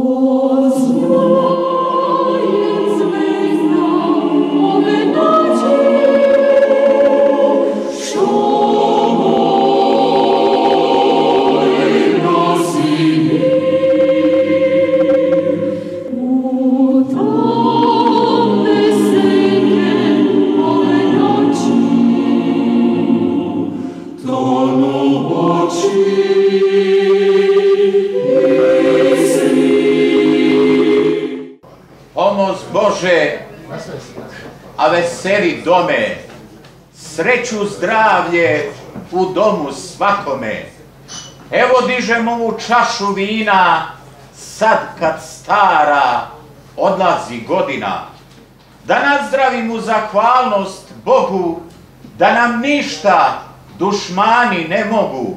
Bože, a veseli dome, sreću, zdravlje u domu svakome. Evo dižemo ovu čašu vina, sad kad stara odlazi godina, da nazdravim u zahvalnost Bogu, da nam ništa dušmani ne mogu.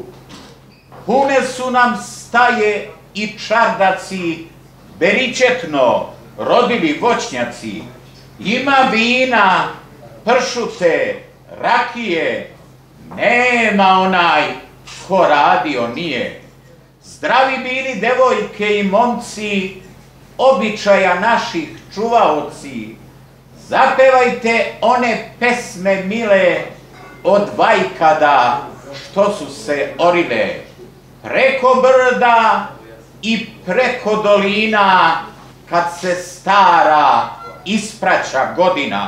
Pune su nam staje i čardaci, beričetno rodili voćnjaci. Ima vina, pršute, rakije, nema onaj ko radio nije. Zdravi bili devojke i momci, običaja naših čuvaoci. Zapevajte one pesme mile od vajkada što su se orile. Preko brda i preko dolina, kad se stara ispraća godina.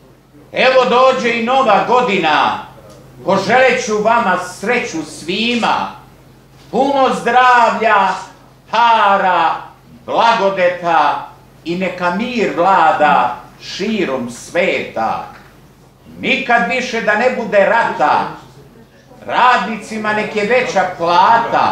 Evo dođe i nova godina, poželeću vama sreću svima, puno zdravlja, para, blagodeta i neka mir vlada širom sveta. Nikad više da ne bude rata, radnicima nek je veća plata,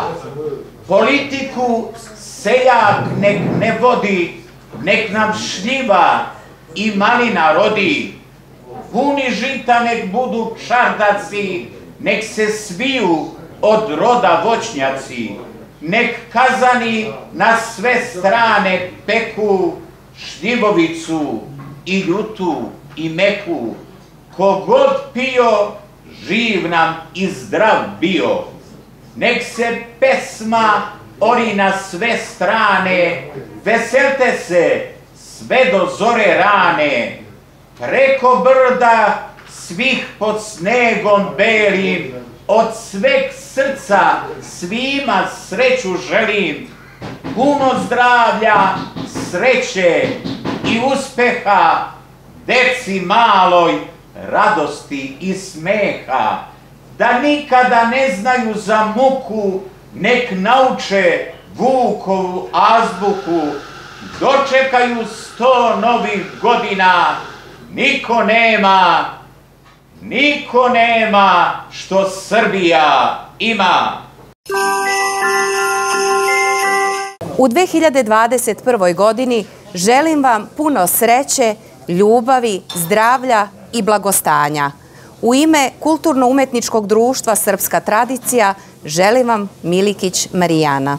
politiku seljak nek ne vodi, nek nam šljiva i malina rodi. Puni žita nek budu čardaci, nek se sviju od roda voćnjaci. Nek kazani na sve strane peku šljivovicu i ljutu i meku. Kogod pio, živ nam i zdrav bio. Nek se pesma ori na sve strane, veselte se sve do zore rane. Preko brda svih pod snegom belim, od sveg srca svima sreću želim. Puno zdravlja, sreće i uspeha, deci maloj radosti i smeha. Da nikada ne znaju za muku, nek nauče Vukovu azbuku. Dočekaju 100 novih godina, niko nema što Srbija ima. U 2021. godini želim vam puno sreće, ljubavi, zdravlja i blagostanja. U ime Kulturno-umetničkog društva Srpska tradicija želim vam Milikić Marijana.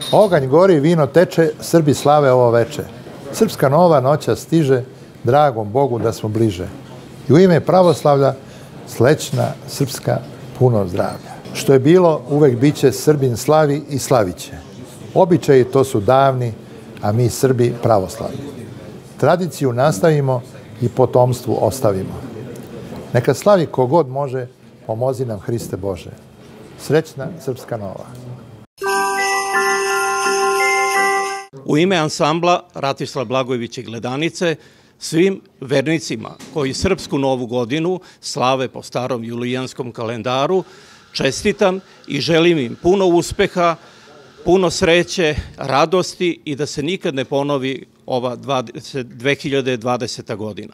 Oganj gori, vino teče, Srbi slave ovo veče. Srpska nova noća stiže, dragom Bogu da smo bliže. I u ime pravoslavlja, slećna srpska puno zdravlja. Što je bilo, uvek biće, Srbin slavi i slaviće. Običaji to su davni, a mi Srbi pravoslavni. Tradiciju nastavimo i potomstvu ostavimo. Neka slavi kogod može, pomozi nam Hriste Bože. Srećna Srpska nova. U ime ansambla Ratislav Blagojević i Gledanice, svim vernicima koji Srpsku novu godinu slave po starom julijanskom kalendaru, čestitam i želim im puno uspeha, puno sreće, radosti i da se nikad ne ponovi ova 2020. godina.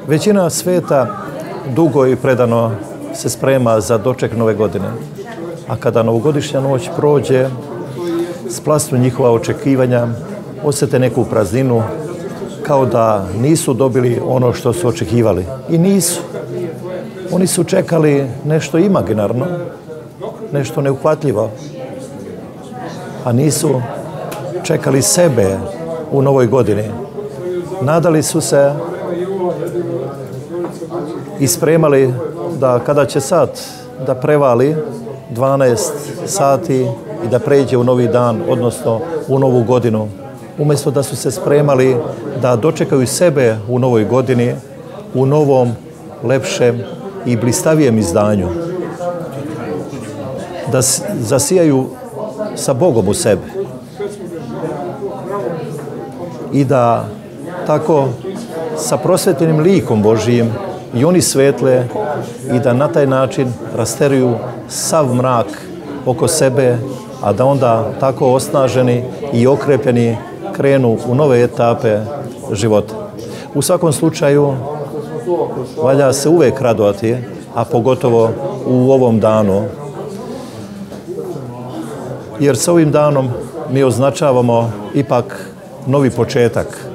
Većina sveta dugo i predano se sprema za doček nove godine. A kada novogodišnja noć prođe, splasnu njihova očekivanja, osjete neku prazninu, kao da nisu dobili ono što su očekivali. I nisu. Oni su čekali nešto imaginarno, nešto neuhvatljivo, a nisu čekali sebe u novoj godini. Nadali su se i spremali da kada će sad da prevali 12 sati i da pređe u novi dan, odnosno u novu godinu, umjesto da su se spremali da dočekaju sebe u novoj godini, u novom, lepšem i blistavijem izdanju, da zasijaju sa Bogom u sebi i da tako sa prosvetljenim likom Božijim i oni svetle i da na taj način rasteruju sav mrak oko sebe, a da onda tako osnaženi i okrepljeni krenu u nove etape života. U svakom slučaju valja se uvek radovati, a pogotovo u ovom danu, jer sa ovim danom mi označavamo ipak novi početak.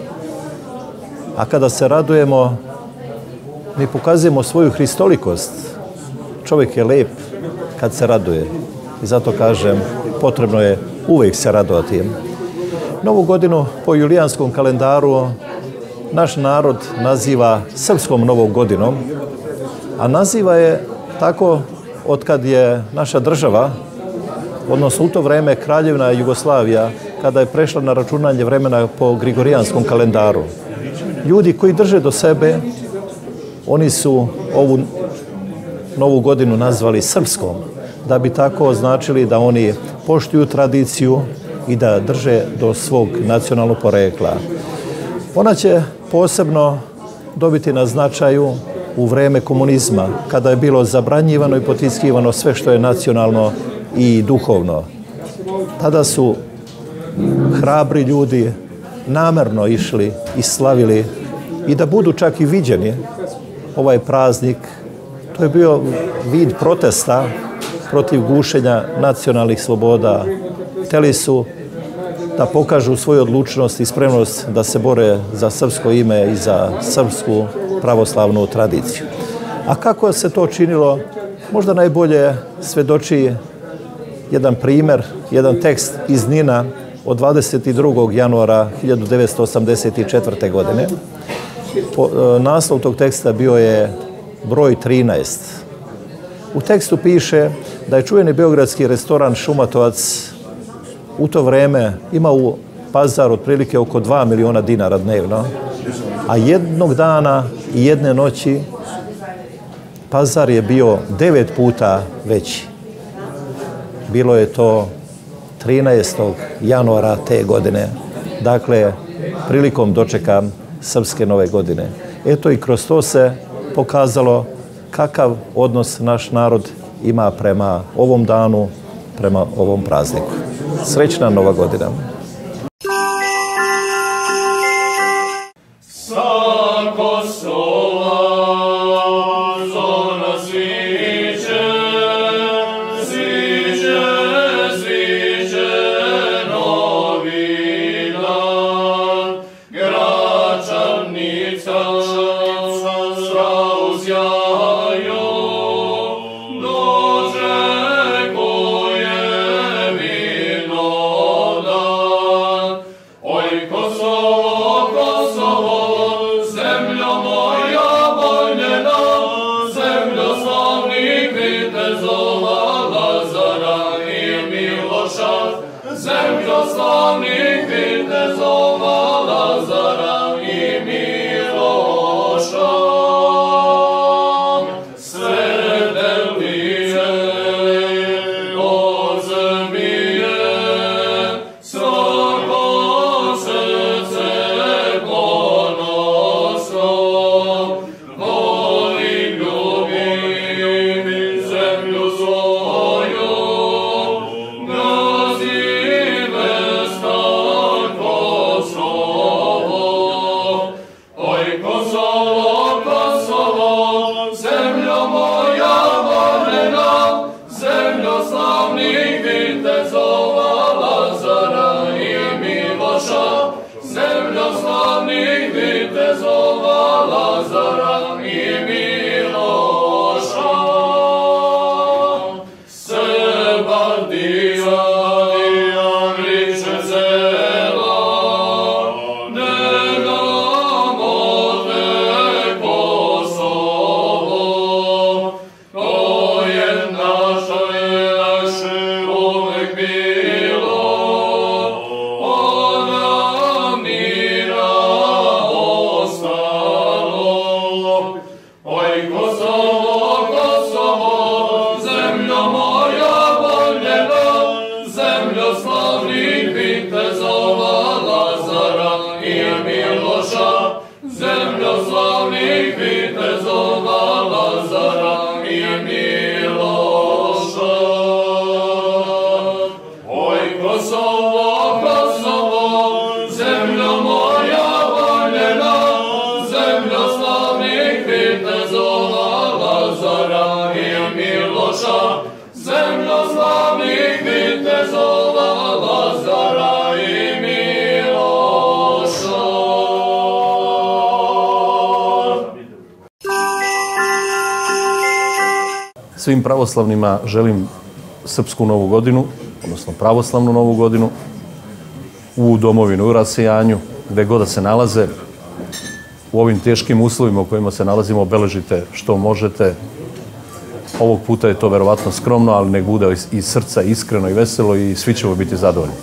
A kada se radujemo, mi pokazujemo svoju hristolikost. Čovjek je lep kad se raduje. I zato kažem, potrebno je uvijek se radovati. Novu godinu po julijanskom kalendaru naš narod naziva srpskom novom godinom, a naziva je tako otkad je naša država, odnosno u to vreme Kraljevina Jugoslavija, kada je prešla na računanje vremena po Grigorijanskom kalendaru. Ljudi koji drže do sebe, oni su ovu novu godinu nazvali srpskom, da bi tako označili da oni poštuju tradiciju i da drže do svog nacionalnog porekla. Ona će posebno dobiti na značaju u vreme komunizma, kada je bilo zabranjivano i potiskivano sve što je nacionalno i duhovno. Tada su hrabri ljudi namerno išli i slavili i da budu čak i viđeni ovaj praznik. To je bio vid protesta protiv gušenja nacionalnih sloboda. Hteli su da pokažu svoju odlučnost i spremnost da se bore za srpsko ime i za srpsku pravoslavnu tradiciju. A kako se to činilo, možda najbolje svedoči jedan primjer, jedan tekst iz Nina od 22. januara 1984. godine. Naslov tog teksta bio je broj 13. U tekstu piše da je čuveni beogradski restoran Šumatovac u to vreme imao pazar otprilike oko 2 miliona dinara dnevno, a jednog dana i jedne noći pazar je bio 9 puta veći. Bilo je to 13. januara te godine, dakle prilikom dočeka srpske nove godine. Eto i kroz to se pokazalo kakav odnos naš narod ima prema ovom danu, prema ovom prazniku. Srećna Nova godina! Oh Svim pravoslavnima želim srpsku novu godinu, odnosno pravoslavnu novu godinu, u domovini, u rasejanju, gde god da se nalaze. U ovim teškim uslovima u kojima se nalazimo obeležite što možete. Ovog puta je to verovatno skromno, ali nek bude iz srca iskreno i veselo i svi ćemo biti zadovoljni.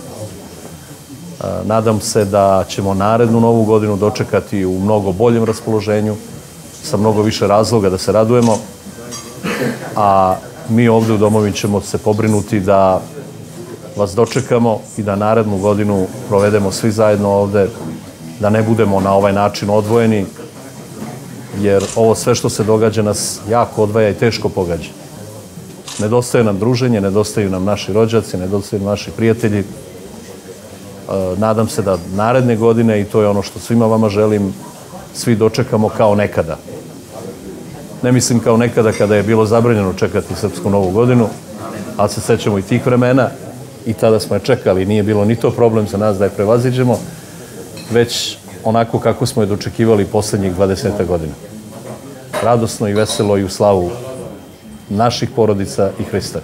Nadam se da ćemo narednu novu godinu dočekati u mnogo boljem raspoloženju, sa mnogo više razloga da se radujemo, a mi ovde u domovini ćemo se pobrinuti da vas dočekamo i da narednu godinu provedemo svi zajedno ovde, da ne budemo na ovaj način odvojeni, jer ovo sve što se događa nas jako odvaja i teško pogađa. Nedostaje nam druženje, nedostaju nam naši rođaci, nedostaju nam naši prijatelji. Nadam se da naredne godine, i to je ono što svima vama želim, svi dočekamo kao nekada. Ne mislim kao nekada kada je bilo zabranjeno čekati srpsku novu godinu, ali se sećamo i tih vremena i tada smo je čekali. Nije bilo ni to problem za nas da je prevaziđemo, već onako kako smo je dočekivali poslednjih 20 godina. Radosno i veselo i u slavu naših porodica i Hrista.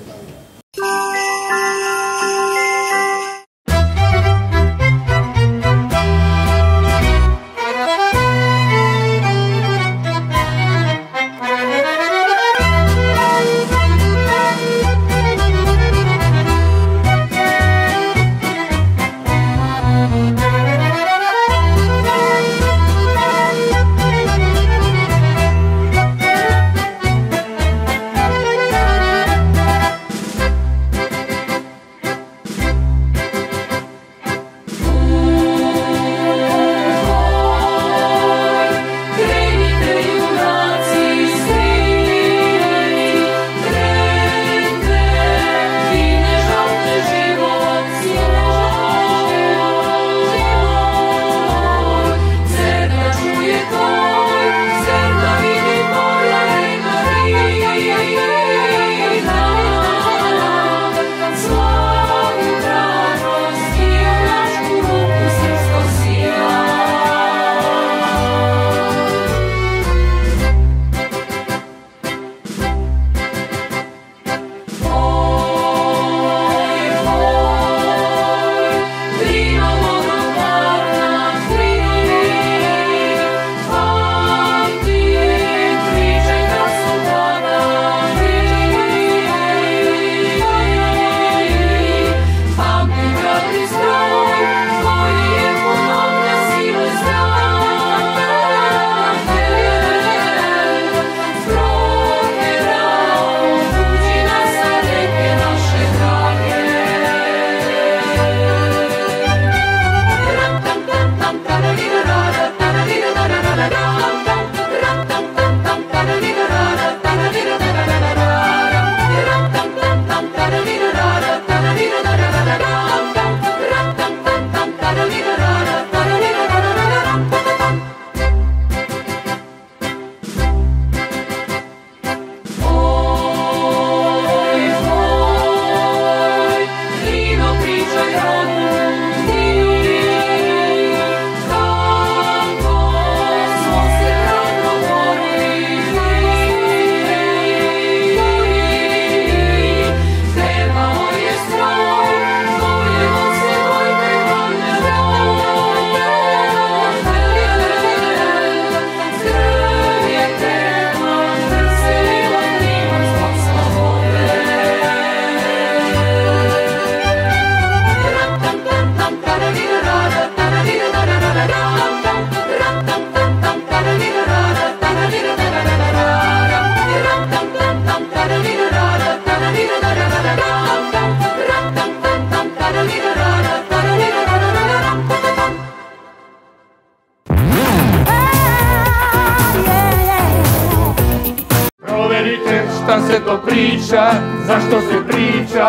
šta se to priča, zašto se priča,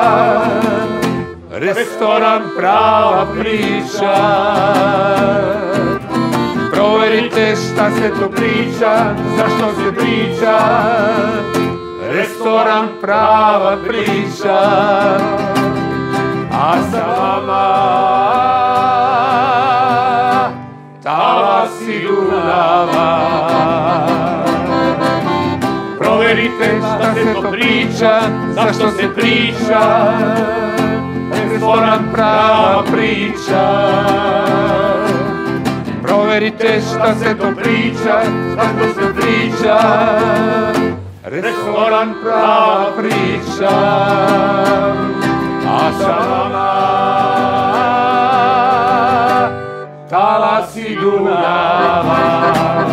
restoran prava priča. Proverite šta se to priča, zašto se priča, restoran prava priča. A sa vama talasi Dunava. Proverite Proverite šta se to priča, zašto se priča, restoran prava priča. Proverite šta se to priča, zašto se priča, restoran prava priča. A sa vama talasi Dunava.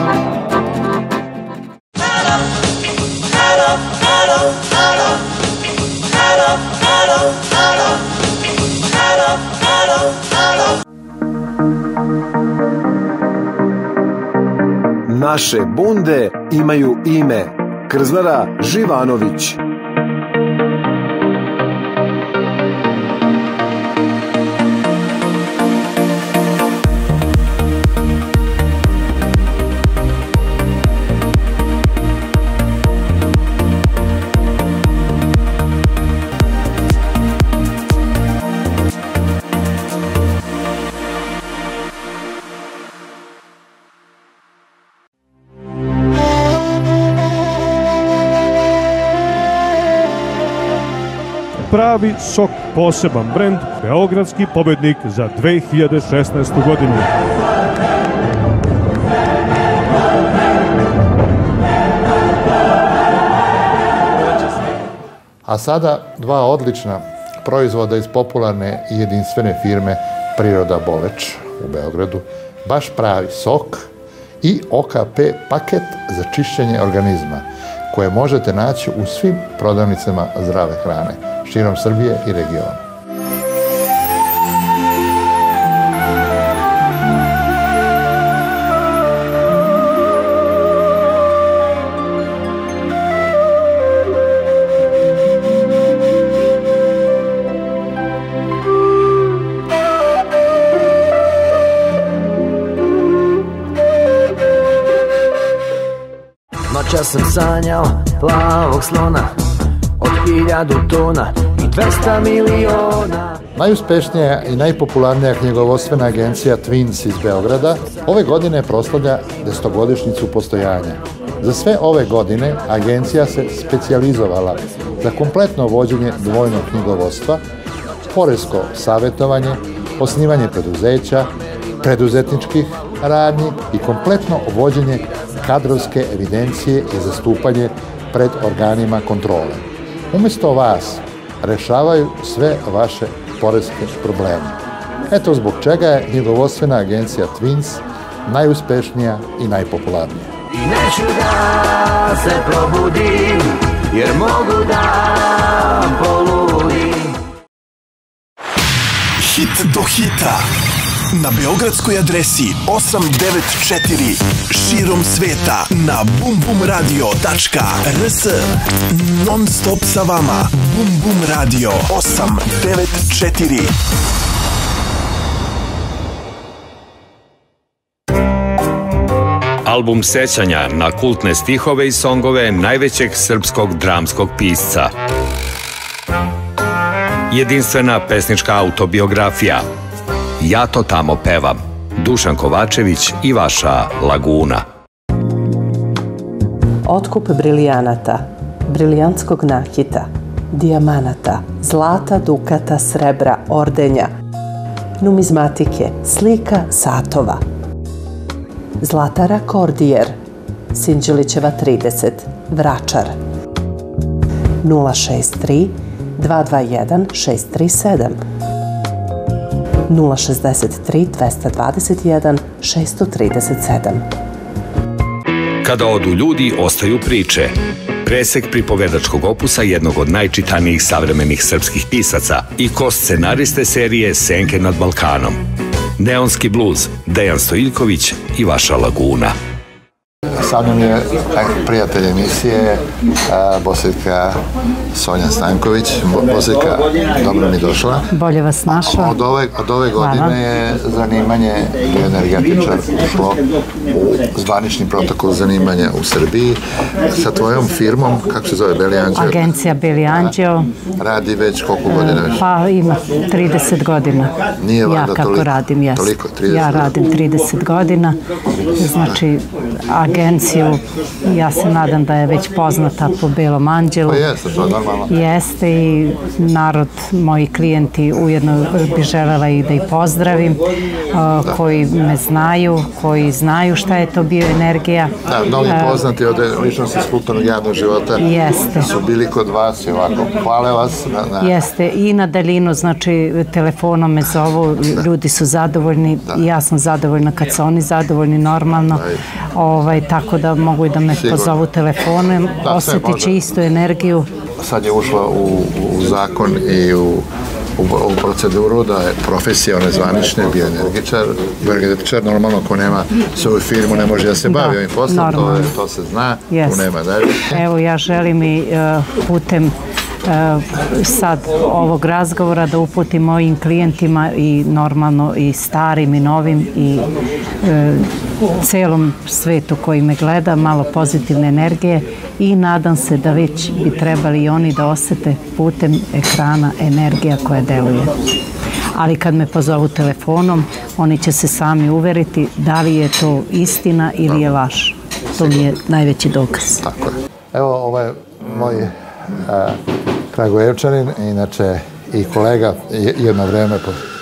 Naše bunde imaju ime. Krzlara Živanović. Pravi sok, poseban brend, beogradski pobednik za 2016. godinu. A sada dva odlična proizvoda iz popularne i jedinstvene firme Priroda Boleč u Beogradu. Baš pravi sok i OKP paket za čišćenje organizma koje možete naći u svim prodavnicama zdrave hrane širom Srbije i regiona. Noćas sam sanjao plavog slona od 1000 tona i 200 miliona. Najuspešnija i najpopularnija knjigovodstvena agencija Twins iz Beograda ove godine proslavlja 10-godišnjicu postojanja. Za sve ove godine agencija se specijalizovala za kompletno vođenje dvojnog knjigovodstva, poresko savjetovanje, osnivanje preduzeća, preduzetničkih radnji i kompletno vođenje kadrovske evidencije i zastupanje pred organima kontrole. Umjesto vas rešavaju sve vaše poreske probleme. Eto zbog čega je knjigovodstvena agencija Twins najuspešnija i najpopularnija. I neću da se probudim, jer mogu da poludim. Hit do hita. Na beogradskoj adresi 894 širom sveta na bumbumradio.rs. Non stop sa vama. Bum Bum Radio 894. Album sećanja na kultne stihove i songove najvećeg srpskog dramskog pisca. Jedinstvena pesnička autobiografija Ja to tamo pevam. Dušan Kovačević i vaša Laguna. Otkup brilijanata, brilijantskog nakita, dijamanata, zlata, dukata, srebra, ordenja, numizmatike, slika, satova. Zlatara Kordijer, Sinđelićeva 30, Vračar. 063 221 637 063 221 637. Kada odu ljudi, ostaju priče. Presek pripovedačkog opusa jednog od najčitanijih savremenih srpskih pisaca i ko-scenariste serije Senke nad Balkanom. Neonski bluz, Dejan Stojiljković i vaša Laguna. Sa mnom je prijatelj emisije, Bosiljka Sonja Stanković. Bosiljka, dobro mi došla. Bolje vas našla. Od ove godine je zanimanje energetičar ušlo u zvanični protokol zanimanja u Srbiji. Sa tvojom firmom, kako se zove, Beli Anđeo? Agencija Beli Anđeo. Radi već koliko godina već? Pa ima 30 godina. Nije valjda toliko? Ja kako radim, jes. Toliko, 30 ja radim 30 godina. Znači, agencija emisiju. Ja se nadam da je već poznata po Belom anđelu. Pa jeste, to je normalno. Jeste i narod, moji klijenti, ujedno bi želela i da ih pozdravim, koji me znaju, koji znaju šta je to bioenergija. Da, mnogi poznati od ličnosti iz kulturnog javnog života su bili kod vas i ovako. Hvale vas. Jeste, i na daljinu, znači telefonom me zovu, ljudi su zadovoljni i ja sam zadovoljna kad su oni zadovoljni normalno, tako da mogu i da me pozovu telefonom, osjetit će istu energiju. Sad je ušla u zakon i u proceduru da je profesija nezvanične bioenergetičar, normalno ko nema svoju firmu ne može da se bavi ovim poslom, to se zna, tu nema dalje. Evo ja želim i putem sad ovog razgovora da uputim mojim klijentima i normalno i starim i novim i celom svetu koji me gleda malo pozitivne energije i nadam se da već bi trebali i oni da osete putem ekrana energija koja deluje. Ali kad me pozovu telefonom, oni će se sami uveriti da li je to istina ili je laž. To mi je najveći dokaz. Tako je. Evo, ovo je moj Kragujevčanin, inače i kolega jedno vreme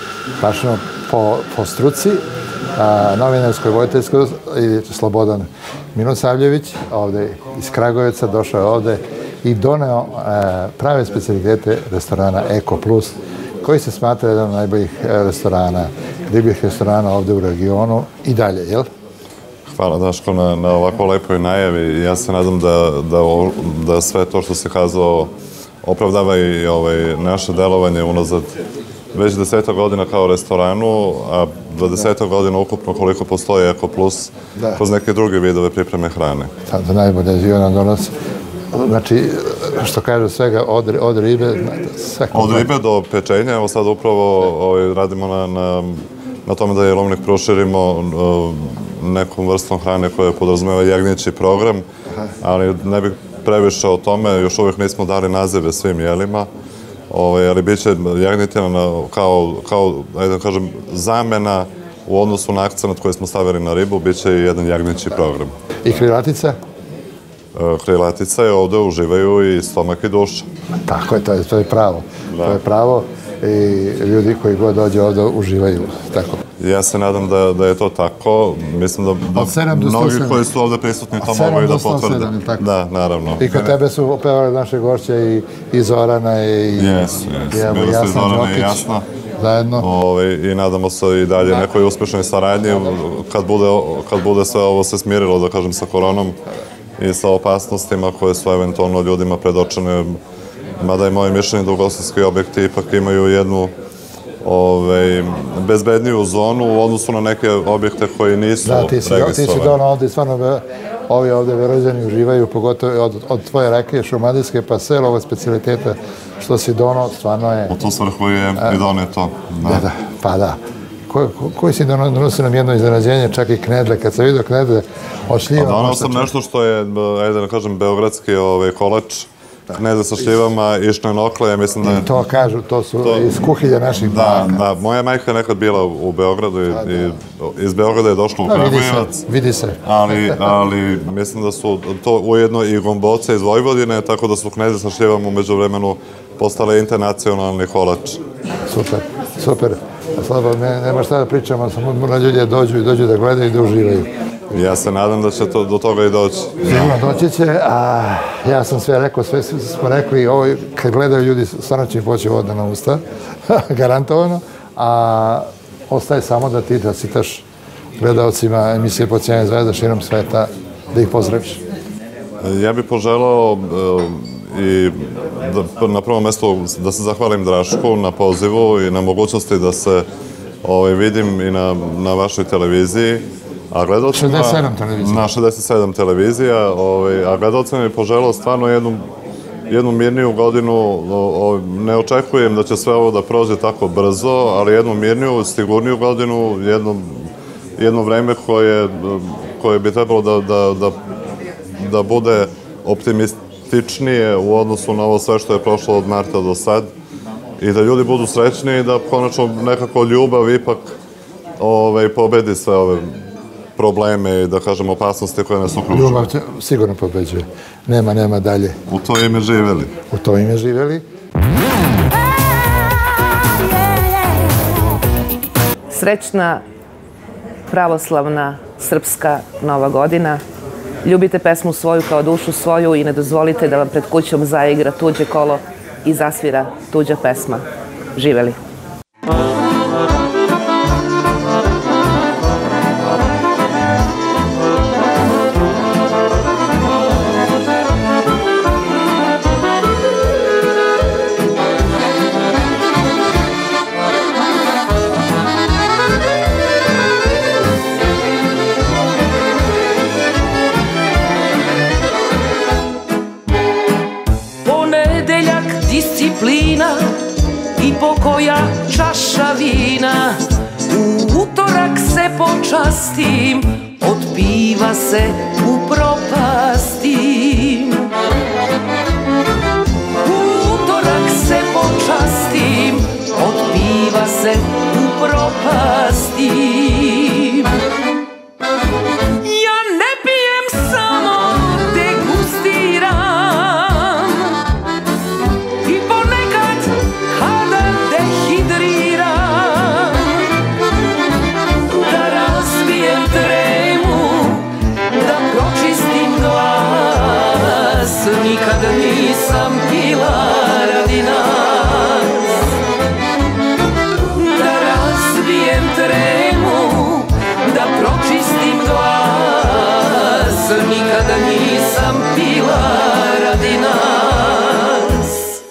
po struci, novinarskoj, voditeljskoj, Slobodan Milosavljević, ovde iz Kragujevca, došao je ovde i doneo prave specijalitete restorana Eko Plus, koji se smatra jedan od najboljih restorana, ribljih restorana ovde u regionu i dalje, jel? Hvala Daško na ovako lepoj najavi. Ja se nadam da sve to što se kazao opravdava i naše delovanje unazad već 10 godina kao restoranu, a 20 godina ukupno koliko postoji Eko Plus kroz neke druge vidove pripreme hrane. Da najbolje i ona donosi. Znači, što kaže svega, od ribe... Od ribe do pečenja, evo sad upravo radimo na tome da jelovnik proširimo nekom vrstom hrane koja podrazumeva jagnjeći program, ali ne bih previše o tome, još uvijek nismo dali nazive svim jelima, ali bit će jagnjetina kao, da kažem, zamena u odnosu na akcenat koji smo stavili na ribu, bit će i jedan jagnjeći program. I krilatica? Krilatica je ovde uživaju i stomak i duša. Tako je, to je pravo. To je pravo i ljudi koji god dođe ovde uživaju. Tako. Ja se nadam da je to tako. Mislim da mnogi koji su ovde prisutni to mogu i da potvrde. Da, naravno. I kod tebe su opevali naše gošće i Zorana i Jasna Zorana i Jasna. Zajedno. I nadamo se i dalje nekoj uspešnoj saradnji kad bude sve ovo se smirilo, da kažem, sa koronom i sa opasnostima koje su eventualno ljudima predočene. Mada je moje mišljenje da ugostiteljski objekti ipak imaju jednu bezbedniju zonu u odnosu na neke objekte koji nisu registrovani. Da, ti si donao ovde, stvarno ovi ovde verođani uživaju, pogotovo od tvoje rakije šumadijske pa sve ove specialitete što si donao, stvarno je... U tu svrhu je i doneto. Pa da. Koji si donosio nam jedno iznenađenje, čak i knedle, kad sam vidio knedle od šljiva... Donao sam nešto što je, ajde da kažem, beogradski kolač, knedle sa šljivama, išne nokle, ja mislim da... I to kažu, to su iz kuhinja naših baka. Da, moja majka je nekad bila u Beogradu i iz Beograda je došla u Kragujevac. Vidi se. Ali mislim da su to ujedno i gomboce iz Vojvodine, tako da su knedle sa šljivama umeđu vremenu postale internacionalni kolač. Super. Slabo, nema šta da pričamo, samo mora ljudi dođu da gledaju i da uživaju. Ja se nadam da će do toga i doći. Sigurno doći će, a ja sam sve rekao, sve smo rekli, ovo kad gledaju ljudi, stvarno će im poći voda na usta, garantovano, a ostaje samo da ti čestitaš gledalcima emisije Po cijeni zvezda širom sveta, da ih pozdraviš. Ja bih poželao i na prvom mjestu da se zahvalim Drašku na pozivu i na mogućnosti da se vidim i na vašoj televiziji. 67 televizija. Na 67 televizija, a gledalcima bih poželao stvarno jednu mirniju godinu. Ne očekujem da će sve ovo da prođe tako brzo, ali jednu mirniju, sigurniju godinu, jedno vreme koje bi trebalo da bude optimističnije u odnosu na ovo sve što je prošlo od marta do sad i da ljudi budu srećni i da konačno nekako ljubav ipak pobedi sve ove probleme i, da kažem, opasnosti koje nas okružuju. Ljubav sigurno pobeđuje. Nema dalje. U to ime živeli. U to ime živeli. Srećna, pravoslavna, srpska Nova godina. Ljubite pesmu svoju kao dušu svoju i ne dozvolite da vam pred kućom zaigra tuđe kolo i zasvira tuđa pesma. Živeli! Disciplina i pokoja čaša vina. U utorak se počastim, od piva se upropastim. U utorak se počastim, od piva se upropastim. Ja ne pijem samo degustiram i ponekad kada dehidriram, da razbijem tremu, da pročistim glas. Nikad nisam pila radi nas. Da razbijem tremu, da pročistim glas. Nikad nisam pila radi nas.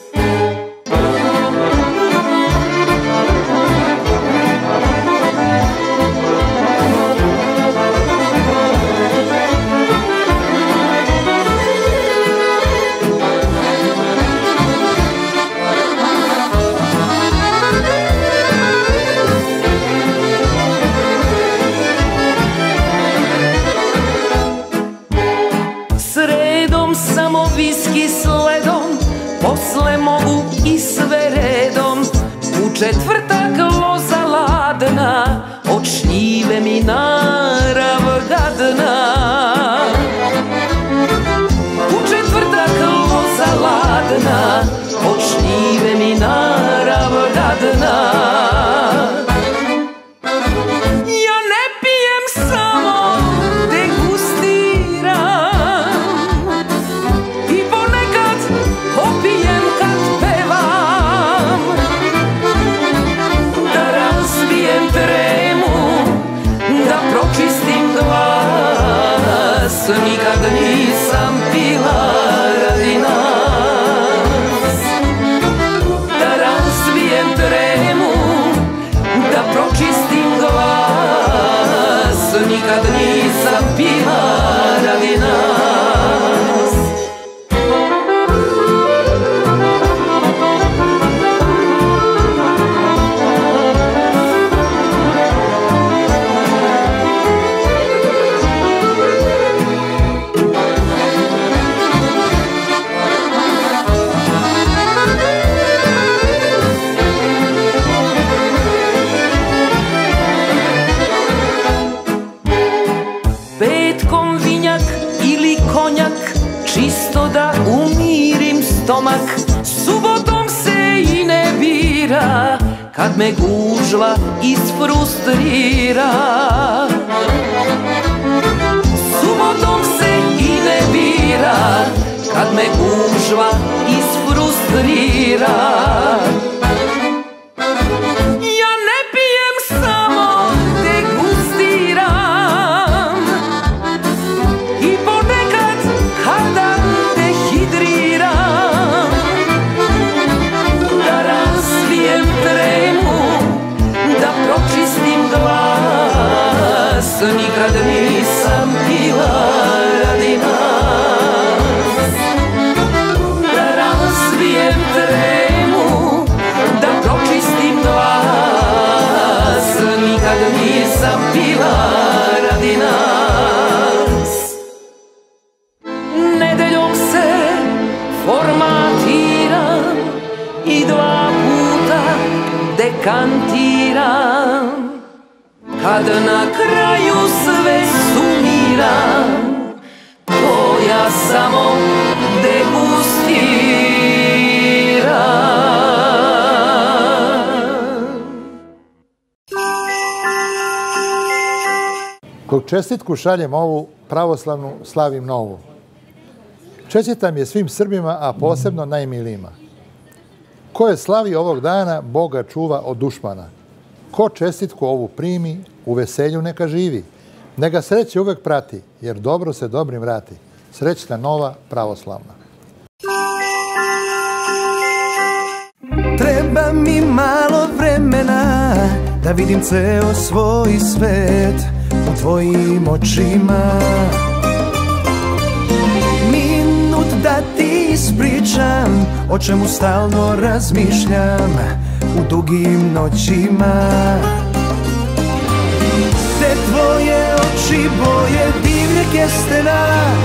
Sredom samo viski sledom, posle mogu i sve redom. U četvrtak loza ladna, od šljive mi narav gadna. U četvrtak loza ladna, od šljive mi narav gadna. Ja ne pijem samo degustiram i ponekad popijem kad pevam. Da razbijem tremu, da pročistim glas. Nikad nisam pila radi nas. Da razbijem tremu, da pročistim glas. Nikad nisam pila radi nas. Petkom vinjak ili konjak, čisto da umirim stomak. Subotom se i ne bira, kad me gužva isfrustrira. Subotom se i ne bira, kad me gužva isfrustrira. Ja ne pijem samo degustiram i ponekad kada dehidriram. Da razbijem tremu, da pročistim glas. Nikad nisam pila radi nas. Da razbijem tremu, da pročistim glas. Nikad nisam pila radi nas. Nedeljom se formatiram i 2 puta dekantiram. Kad na kraju sve godina koja samo degustira. Kog čestitku šaljem ovu, pravoslavnu slavim novu. Čestitam je svim Srbima, a posebno najmilijima. Ko je slavi ovog dana, Boga čuva od dušmana. Ko čestitku ovu primi, u veselju neka živi. Neka sreće uvek prati, jer dobro se dobrim vrati. Srećna nova pravoslavna. Treba mi malo vremena da vidim ceo svoj svet u tvojim očima. Minut da ti ispričam o čemu stalno razmišljam u dugim noćima. Te tvoje oči boje divne kestena,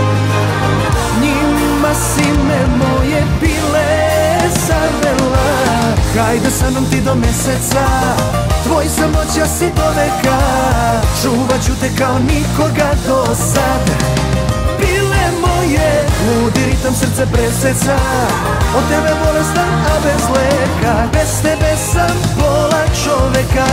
njima si me moje pile zavela. Hajde sa mnom ti do meseca, tvoj sam noća si do veka. Čuvat ću te kao nikoga do sad. Pile moje, ludi ritam srce preseca. Od tebe bolestan, a bez leka. Bez tebe sam pola čoveka.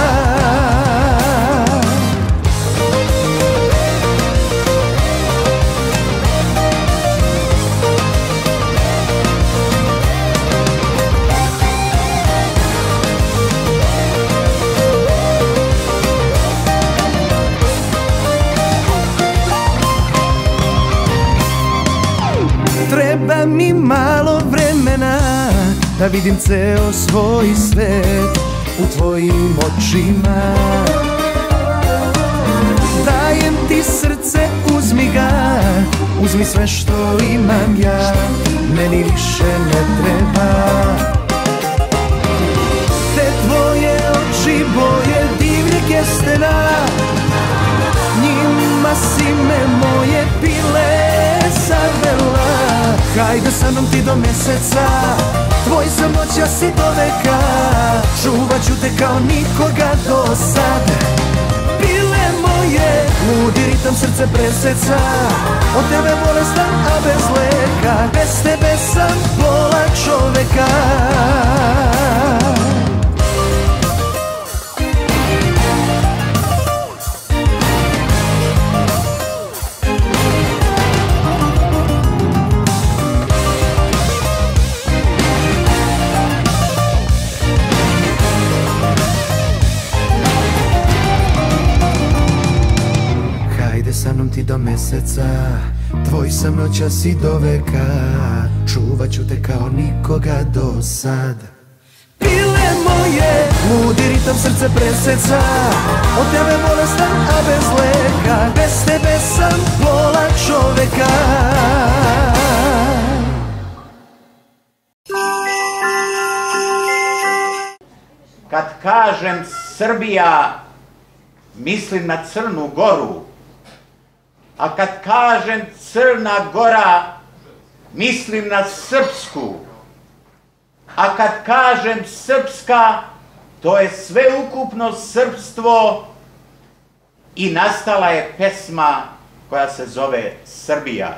Treba mi malo vremena da vidim ceo svoj svet u tvojim očima. Dajem ti srce, uzmi ga, uzmi sve što imam ja, meni više ne treba. Te tvoje oči boje divne kestena, njima si me moje pile zavela. Hajde sa mnom ti do meseca, tvoj sam noća si do veka. Čuvat ću te kao nikoga do sad. Pile moje, ludi ritam srce preseca. Od tebe bolestan, a bez leka. Bez tebe sam pola čoveka. Sa mnom ti do meseca, tvoj sam noćas i do veka. Čuvat ću te kao nikoga do sad. Pile moje, ludi ritam srce preseca. Od tebe bolestan, a bez leka. Bez tebe sam pola čoveka. Kad kažem Srbija, mislim na Crnu Goru. A kad kažem Crna Gora, mislim na Srpsku. A kad kažem Srpska, to je sveukupno srpstvo i nastala je pesma koja se zove Srbija.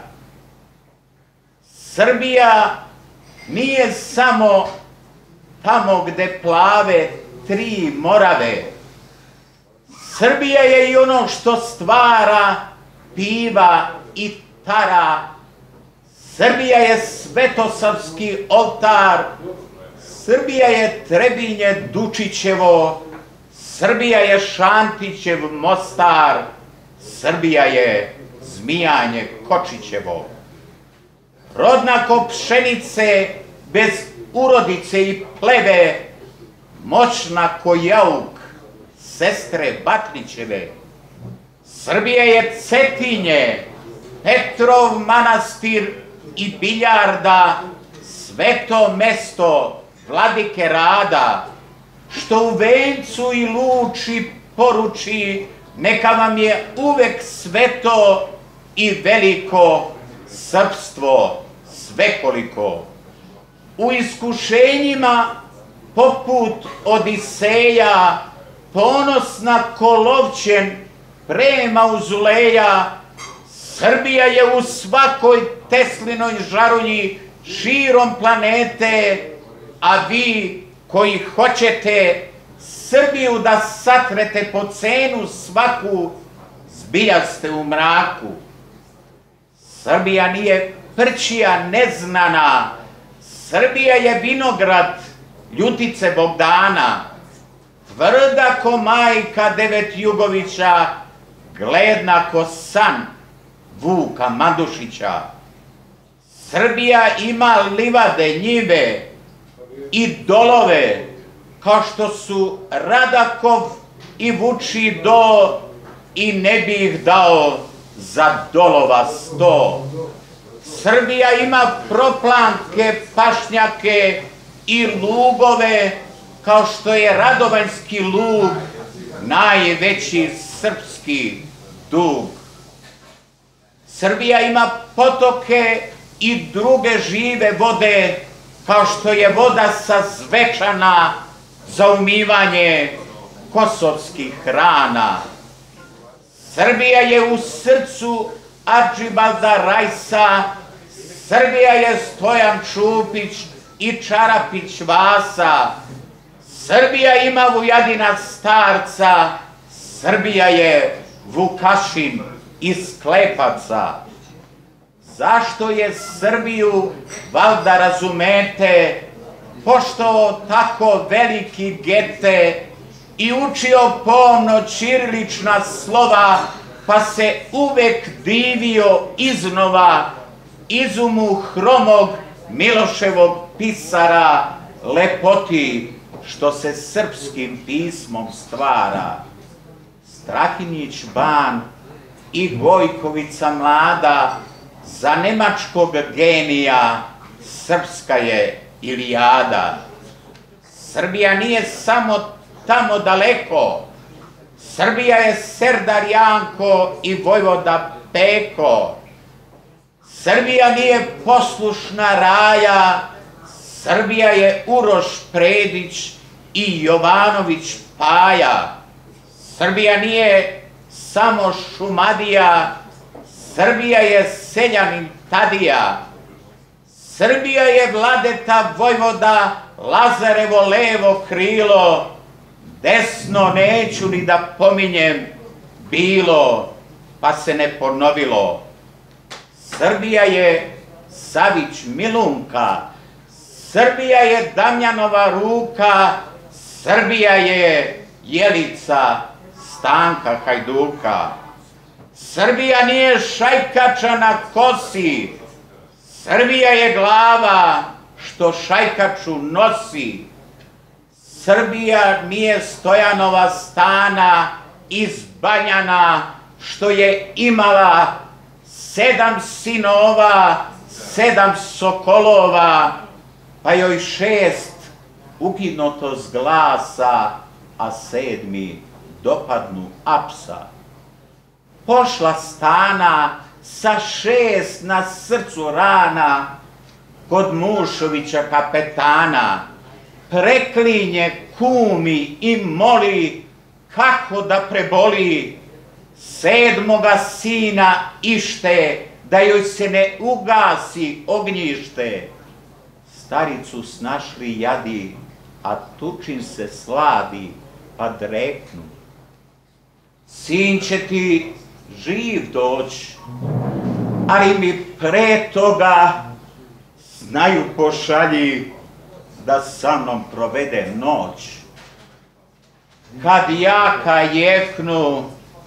Srbija nije samo tamo gde plave tri Morave. Srbija je i ono što stvara, piva i tara. Srbija je svetosavski oltar. Srbija je Trebinje Dučićevo. Srbija je Šantićev Mostar. Srbija je Zmijanje Kočićevo. Rodna ko pšenice, bez urodice i pleve, moćna ko jauk, sestre Batnićeve. Srbija je Cetinje, Petrov manastir i Biljarda, sveto mesto vladike Rada, što u vencu i luči poruči, neka vam je uvek sveto i veliko srpstvo svekoliko. U iskušenjima poput Odiseja, ponosna ko lovčen pre mauzoleja, Srbija je u svakoj Teslinoj žarulji širom planete, a vi koji hoćete Srbiju da satrete po cenu svaku, zbilja ste u mraku. Srbija nije prćija neznana, Srbija je vinograd Ljutice Bogdana, tvrda ko majka Devetjugovića, gledna ko san Vuka Mandušića. Srbija ima livade, njive i dolove, kao što su Radakov i Vuči do, i ne bi ih dao za dolova 100. Srbija ima proplanke, pašnjake i lugove, kao što je Radovanjski lug, najveći srpski dug. Srbija ima potoke i druge žive vode, kao što je voda sa Zvečana za umivanje kosovskih rana. Srbija je u srcu Arčibalda Rajsa, Srbija je Stojan Čupić i Čarapić Vasa, Srbija ima Vujadina Starca, Srbija je Vukašin iz Klepaca. Zašto je Srbiju, valjda razumete, poštovao tako veliki Gete i učio pomno ćirilična slova, pa se uvek divio iznova izumu hromog Miloševog pisara, lepoti što se srpskim pismom stvara. Strahinjić Ban i Gojkovica mlada, za nemačkog genija srpska je Ilijada. Srbija nije samo tamo daleko, Srbija je Serdar Janko i Vojvoda Peko. Srbija nije poslušna Raja, Srbija je Uroš Predić i Jovanović Paja. Srbija nije samo Šumadija, Srbija je seljanin Tadija. Srbija je Vladeta Vojvoda, Lazarevo levo krilo, desno neću ni da pominjem bilo, pa se ne ponovilo. Srbija je Savić Milunka, Srbija je Damjanova ruka, Srbija je Jelica Stanka Hajduka. Srbija nije šajkača na kosi, Srbija je glava što šajkaču nosi. Srbija nije Stojanova Stana iz Banjana što je imala 7 sinova, 7 sokolova, pa joj 6 ukinuto s glasa, a 7 dopadnu apsa. Pošla Stana sa 6 na srcu rana, kod Mušovića kapetana, preklinje, kumi i moli kako da preboli 7. sina ište, da joj se ne ugasi ognjište. Staricu snašli jadi, a tučin se sladi, pa dreknu. Sin će ti živ doći, ali mi pre toga znaju pošalji da sa mnom provede noć. Kad jaka jeknu,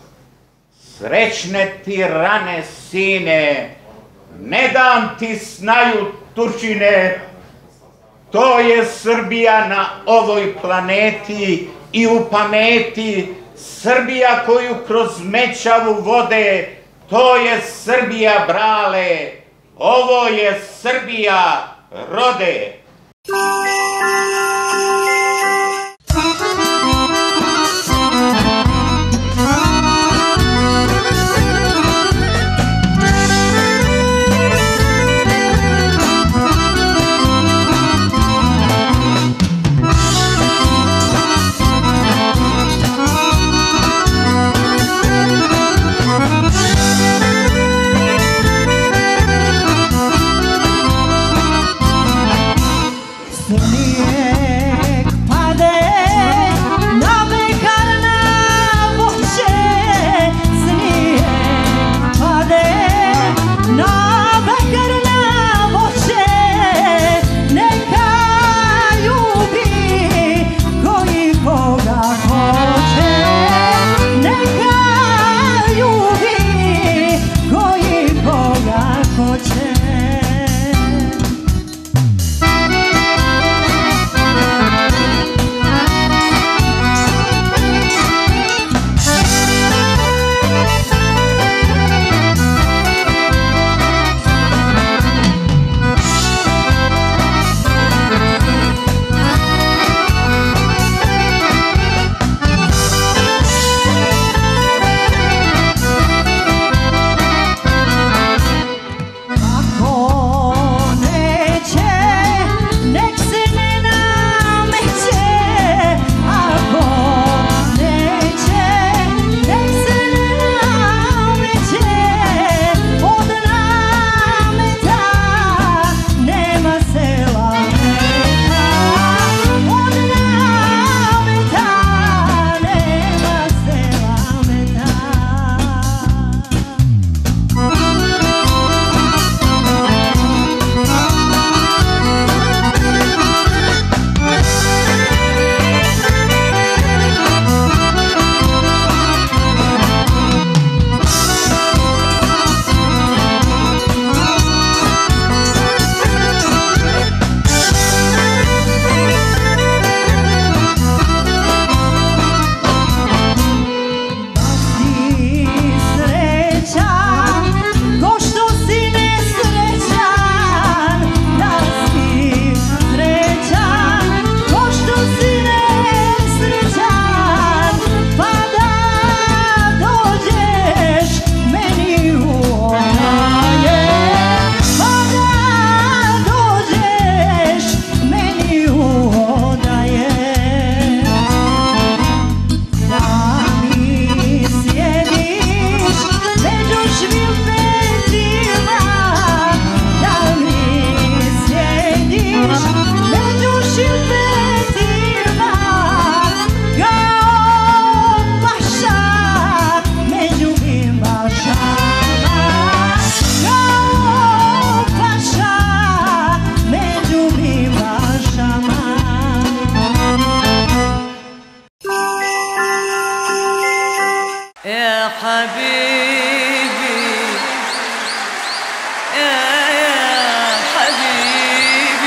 srećne ti rane sine, ne dam ti snaju Turčine, to je Srbija na ovoj planeti i u pameti, Srbija koju kroz mećavu vode, to je Srbija brale, ovo je Srbija rode. يا حبيبي يا حبيبي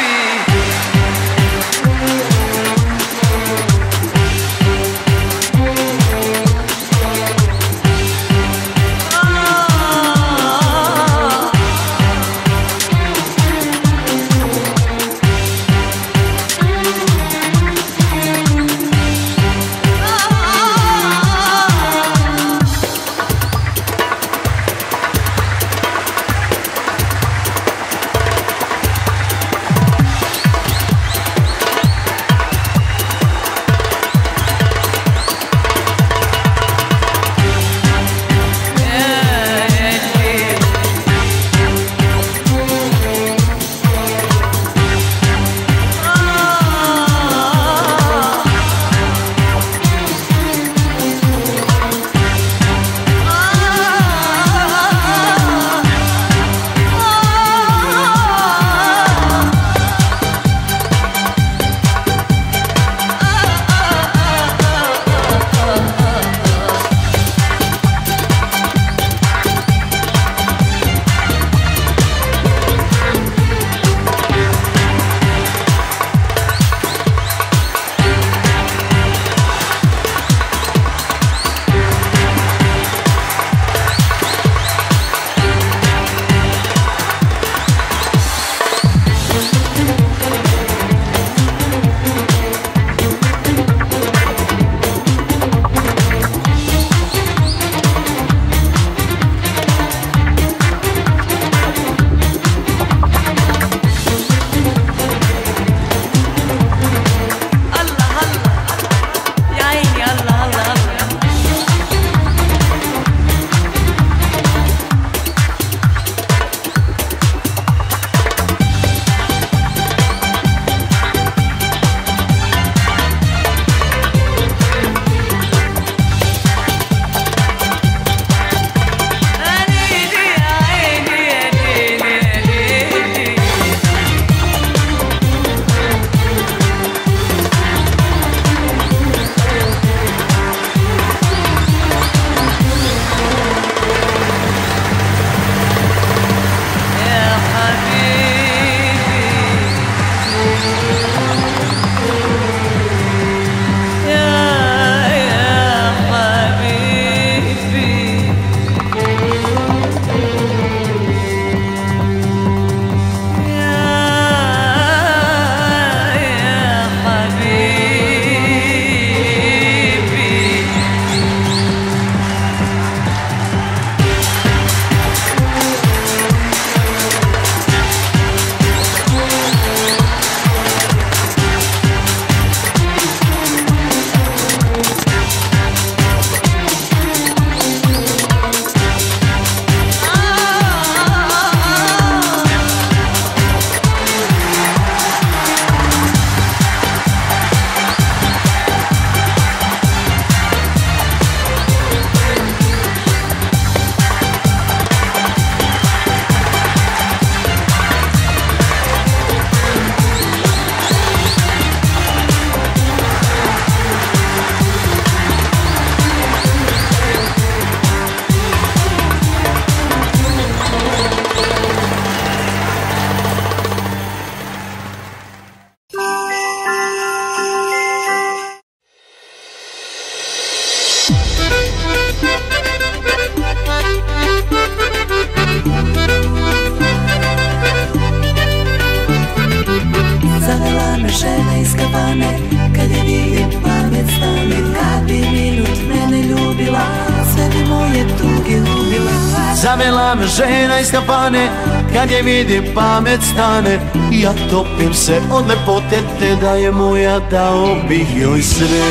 Zavela me žena iz kafane, kad je vidim pamet stane. Ja topim se od lepote, te da je moja, dao bih joj sve.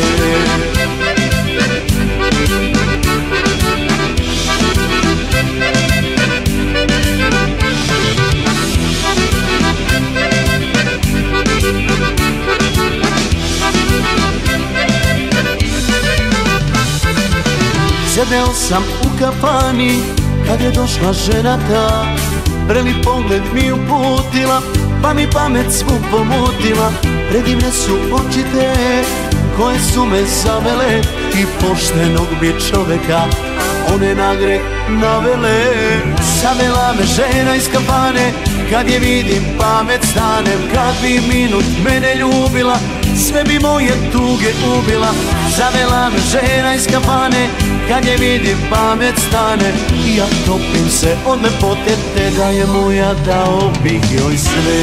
Sedeo sam u kafani, kad je došla žena ta, prvi pogled mi uputila, pa mi pamet svu pomutila. Predivne su oči te, koje su me zavele i poštenog bi čoveka one na greh navele. Zavela me žena iz kafane, kad je vidim pamet stanem. Kad bi minut mene ljubila, sve bi moje tuge ubila. Zavela me žena iz kafane, kad je vidim pamet stane. I ja topim se od lepote te da je moja, dao bih joj sve.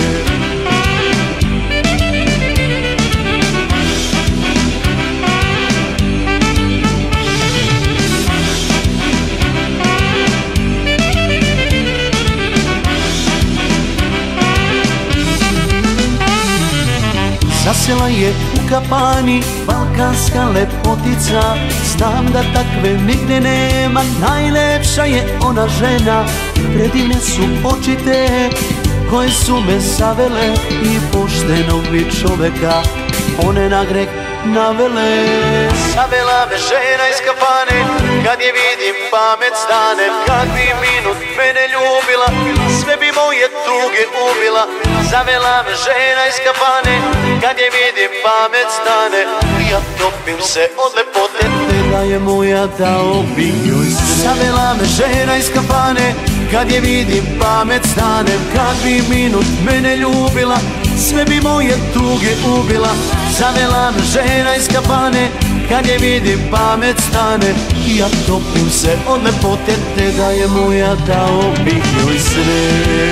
Zasjela je u kapani balkanska lepotica. Znam da takve nigde nema, najlepša je ona žena. Predivne su oči te koje su me zavele i poštenog bi čoveka one na greh navele. Zavela me žena iz kafane, kad je vidim pamet stanem. Kad bi minut mene ljubila, sve bi moje tuge ubila. Zavela me žena iz kafane, kad je vidim pamet stane. I ja topim se od lepote te da je moja, dao bih joj sve. Zavela me žena iz kafane, kad je vidim pamet stanem. Kad bi minut mene ljubila, sve bi moje tuge ubila. Zavela me žena iz kafane, kad je vidim pamet stane. I ja topim se od lepote te da je moja, dao bih joj sve.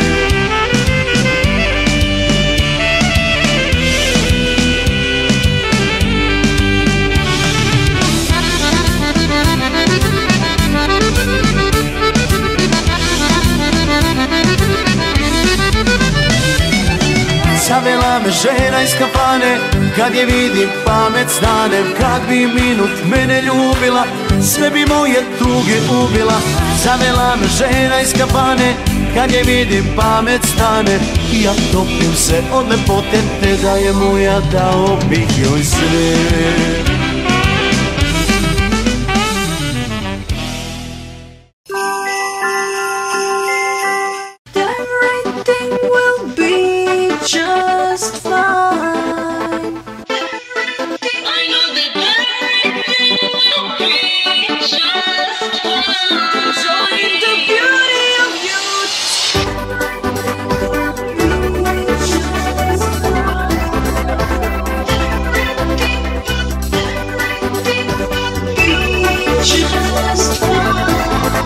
Zavela me žena iz kafane, kad je vidim pamet stanem. Kad bi minut mene ljubila, sve bi moje tuge ubila. Zavela me žena iz kafane, kad je vidim pamet stane. I ja topim se od lepote te da je moja, dao bih joj sve. Just fine. I know that everything will be just fine. Join the beauty of youth. Just fine.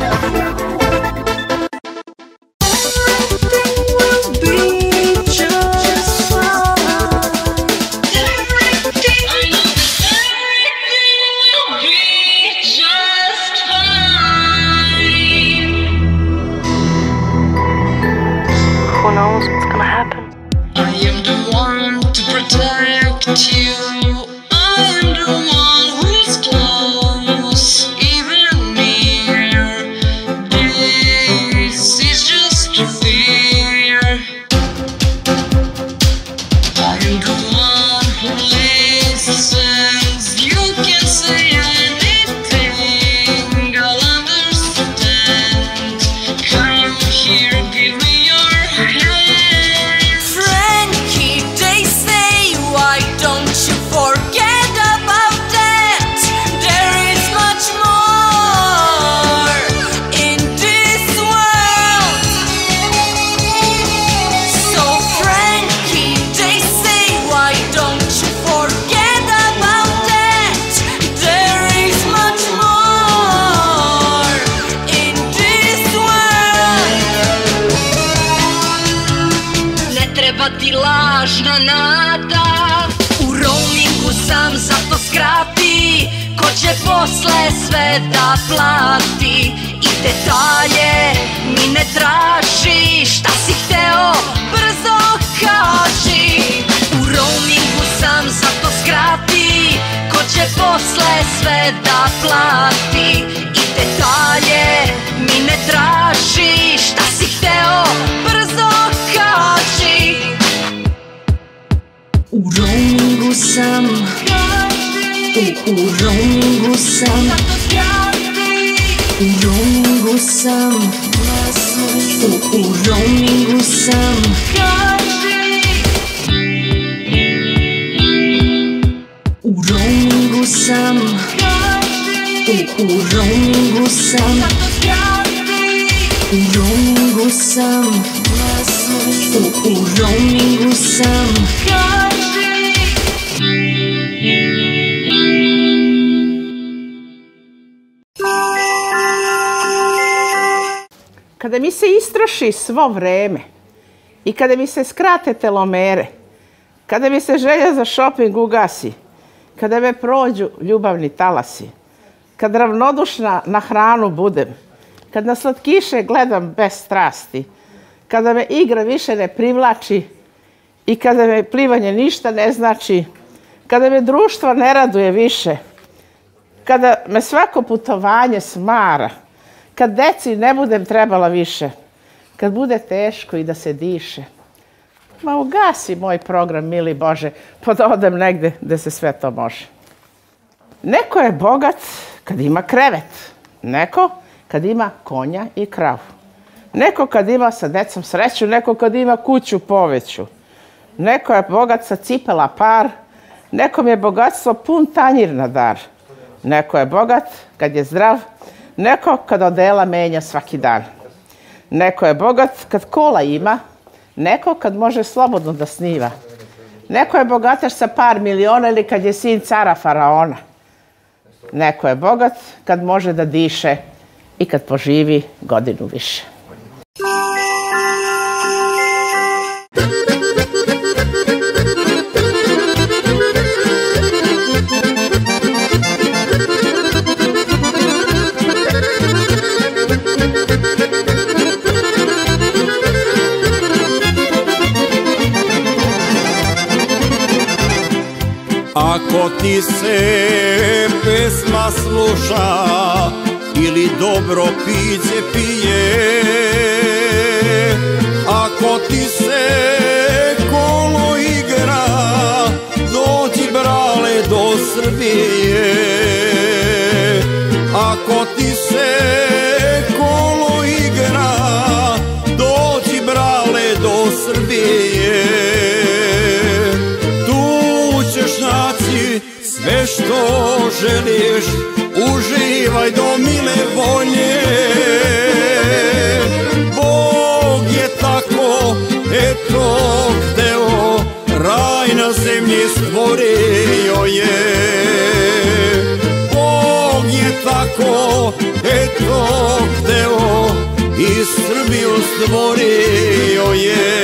Who knows what's gonna happen? I am the one to protect you. I am the one who's close, even near. This is just fear. I am the one who listens. You can say anything, I'll understand. Come here, give me your hand. Frankie, they say, why don't you forget about that? There is much more in this world. So Frankie, they say, why don't you forget about that? There is much more in this world. Ne treba ti lažna nada. U roamingu sam, zato skrati. Ko će posle sve da plati? I detalje mi ne traži. Šta si hteo, brzo kaži. U roamingu sam, zato skrati. Ko će posle sve da plati? I detalje mi ne traži. Šta si hteo, brzo kaži. U roamingu sam, u roamingu sam, u roamingu sam, u roamingu sam. U sam, u roamingu sam, u roamingu sam, u roamingu sam. Kada mi se istroši svo vreme i kada mi se skrate telomere, kada mi se želja za šoping ugasi, kada me prođu ljubavni talasi, kad ravnodušna na hranu budem, kad na slatkiše gledam bez strasti, kada me igra više ne privlači i kada me plivanje ništa ne znači, kada me društvo ne raduje više, kada me svako putovanje smara, kad deci ne budem trebala više, kad bude teško i da se diše. Ma ugasi moj program, mili Bože, pa da odem negde gde se sve to može. Neko je bogat kad ima krevet, neko kad ima konja i kravu, neko kad ima sa decom sreću, neko kad ima kuću poveću, neko je bogat sa cipela par, nekom je bogatstvo pun tanjir na dar, neko je bogat kad je zdrav, neko kad odela menja svaki dan. Neko je bogat kad kola ima, neko kad može slobodno da sniva. Neko je bogataš sa par miliona ili kad je sin cara faraona. Neko je bogat kad može da diše i kad poživi godinu više. Ako ti se pesma sluša ili dobro piće pije, ako ti se kolo igra, dođi brale do Srbije. Ako ti se kolo igra, dođi brale do Srbije. Sve što želiš, uživaj do mile volje. Bog je tako, eto, hteo, raj na zemlji stvorio je. Bog je tako, eto, hteo, i Srbiju stvorio je.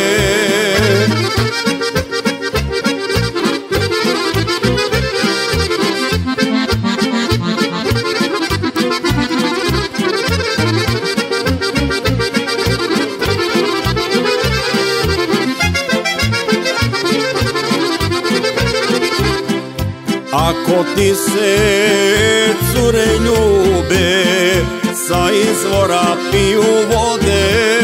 Ako ti se cure ljube, sa izvora piju vode,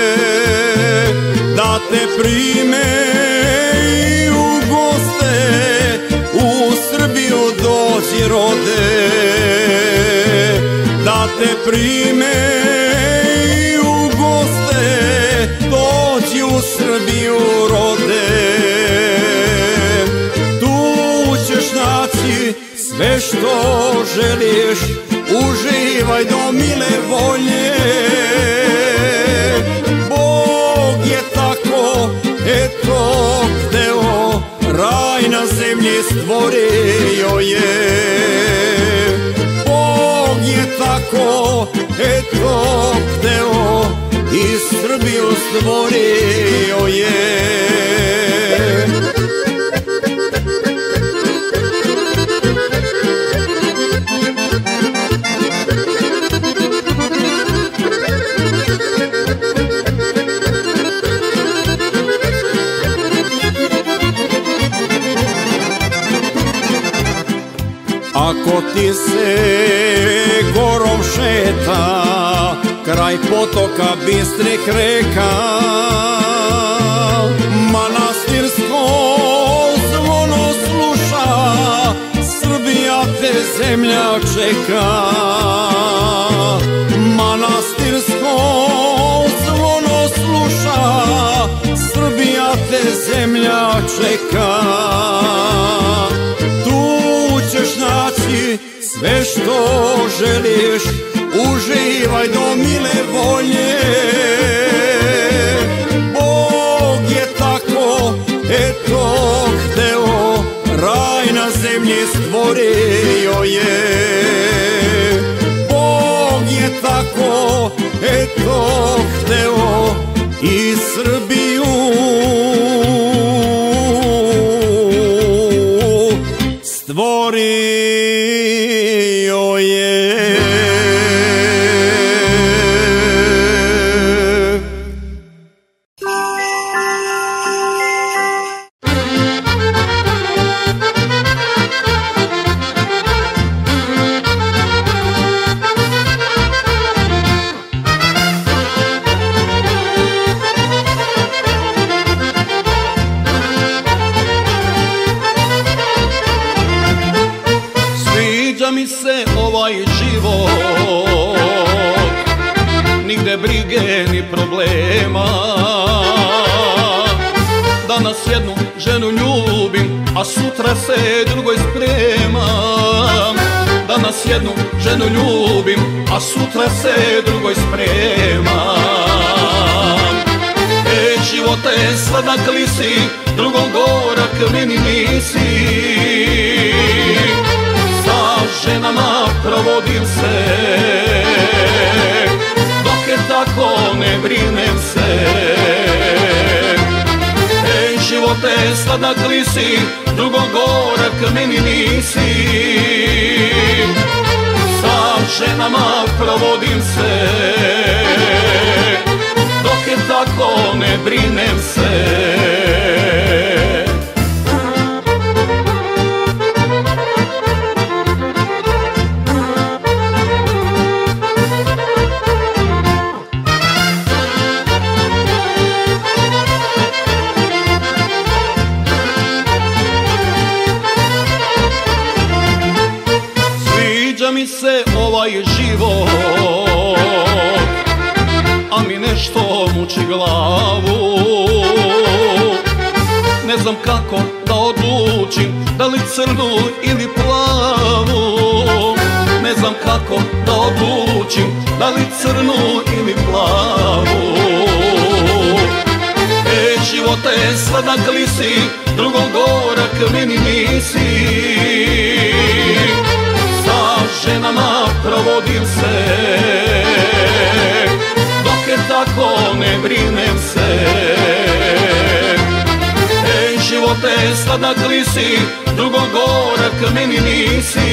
da te prime i ugoste, u Srbiju dođi rode. Da te prime i ugoste, dođi u Srbiju rode. Sve što želiš, uživaj do mile volje. Bog je tako, eto, hteo, raj na zemlji stvorio je. Bog je tako, eto, hteo, i Srbiju stvorio je. Ako ti se gorom šeta, kraj potoka bistrih reka, manastirsko zvono sluša, Srbija te zemlja čeka. Manastirsko zvono sluša, Srbija te zemlja čeka. Tu ćeš na eto hteo i Srbiju stvorio je. Sviđa mi se ovaj život, nigde brige ni problema. Danas jednu ženu ljubim, a sutra se drugoj spremam. Danas jednu ženu ljubim, a sutra se drugoj spremam. Živote sladak li si, drugom gorak meni nisi. Sa ženama provodim se, dok je tako ne brinem se. Živote sladak li si, drugom gorak meni nisi. Sa ženama provodim se, dok je tako ne brinem se. Sviđa mi se ovaj život, a mi nešto muči glavu. Ne znam kako da odlučim, da li crnu ili plavu. Ne znam kako da odlučim, da li crnu ili plavu. Živote sladak li si, drugom gorak meni nisi. Sa ženama provodim se, dok je tako ne brinem se. Živote sladak li si, drugom gorak meni nisi.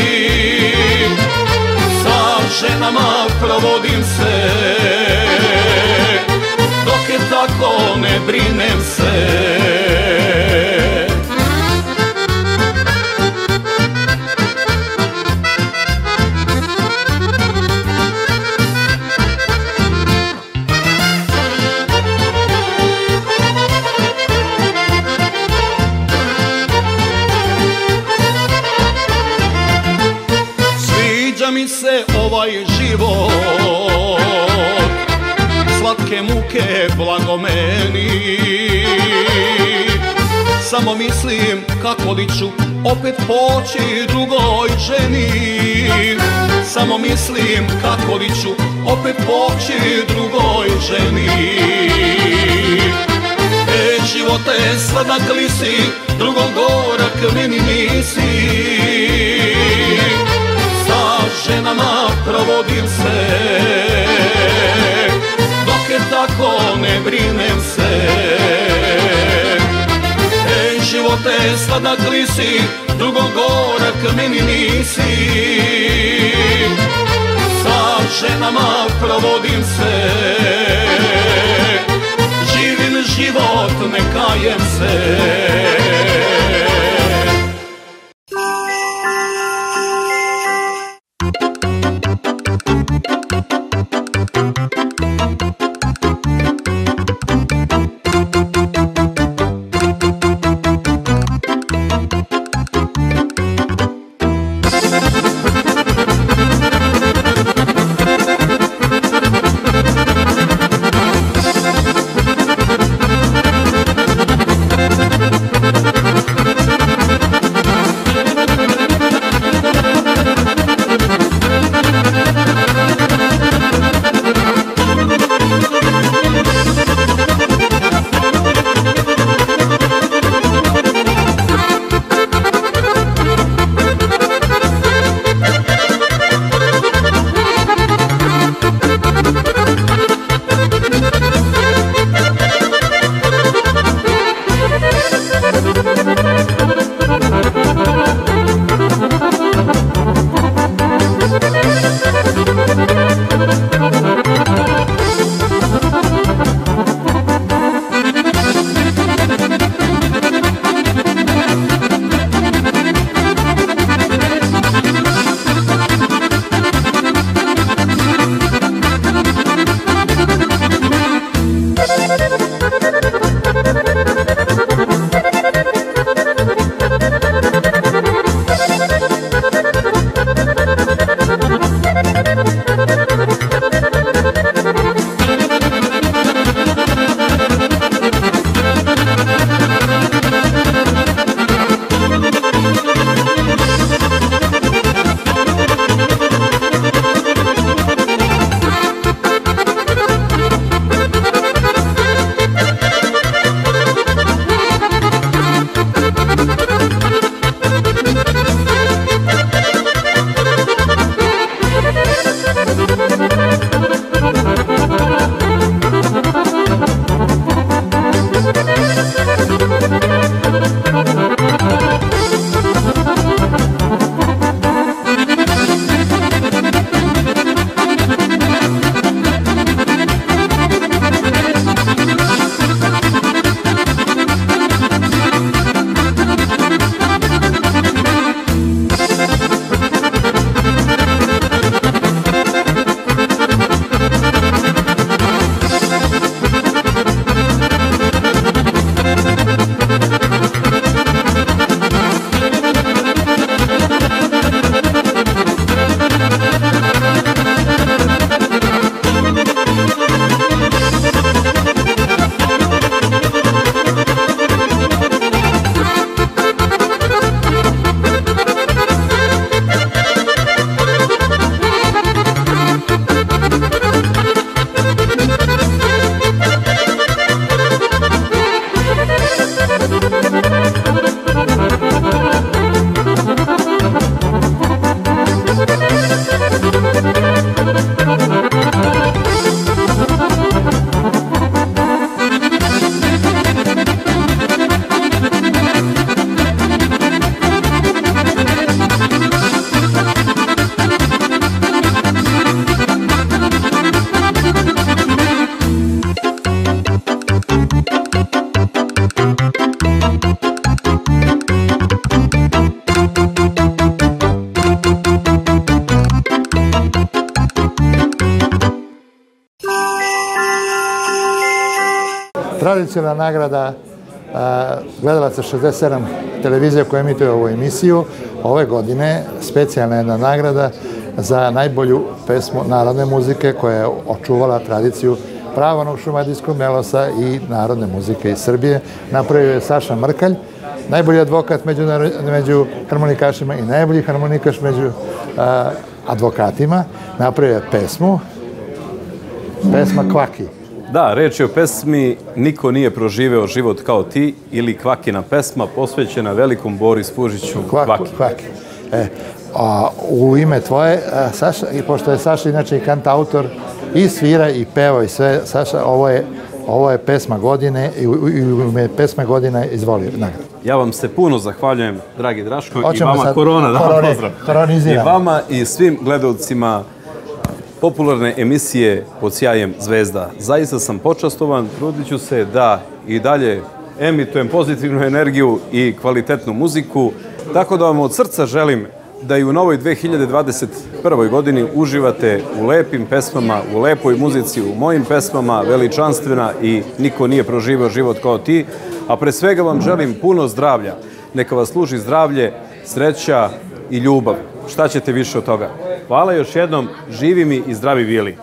Sa ženama provodim se, dok je tako ne brinem se. Sviđa mi se ovaj život, slatke muke blago meni. Samo mislim kako li ću opet poći drugoj ženi. Samo mislim kako li ću opet poći drugoj ženi. Živote sladak li si, drugom gorak meni nisi. Sa ženama provodim se, dok je tako ne brinem se. Živote sladak li si, drugom gorak meni nisi. Sa ženama provodim se, živim život, ne kajem se. tradicionalna nagrada gledalaca 67 televizija koja emituje ovu emisiju. Ove godine specijalna jedna nagrada za najbolju pesmu narodne muzike koja je očuvala tradiciju pravonog šumadijskog melosa i narodne muzike iz Srbije. Napravio je Saša Mrkalj, najbolji advokat među harmonikašima i najbolji harmonikaš među advokatima. Napravio je pesma Kvaki. Da, reč je o pesmi Niko nije proživeo život kao ti ili Kvakina pesma posvećena velikom Boris Pužiću Kvaki. U ime tvoje, Saša, i pošto je Saša inače i kantautor, i svira i peva i sve, Saša, ovo je pesma godine i u ime pesme godine izvoli nagradu. Ja vam se puno zahvaljujem, dragi Draško, i vama Korona, i vama i svim gledalcima popularne emisije Pod sjajem zvezda. Zaista sam počastovan, trudit ću se da i dalje emitujem pozitivnu energiju i kvalitetnu muziku, tako da vam od srca želim da i u novoj 2021. godini uživate u lepim pesmama, u lepoj muzici, u mojim pesmama, veličanstvena i Niko nije proživeo život kao ti, a pre svega vam želim puno zdravlja. Neka vas služi zdravlje, sreća i ljubav. Šta ćete više od toga? Hvala još jednom, živi mi i zdravi bili.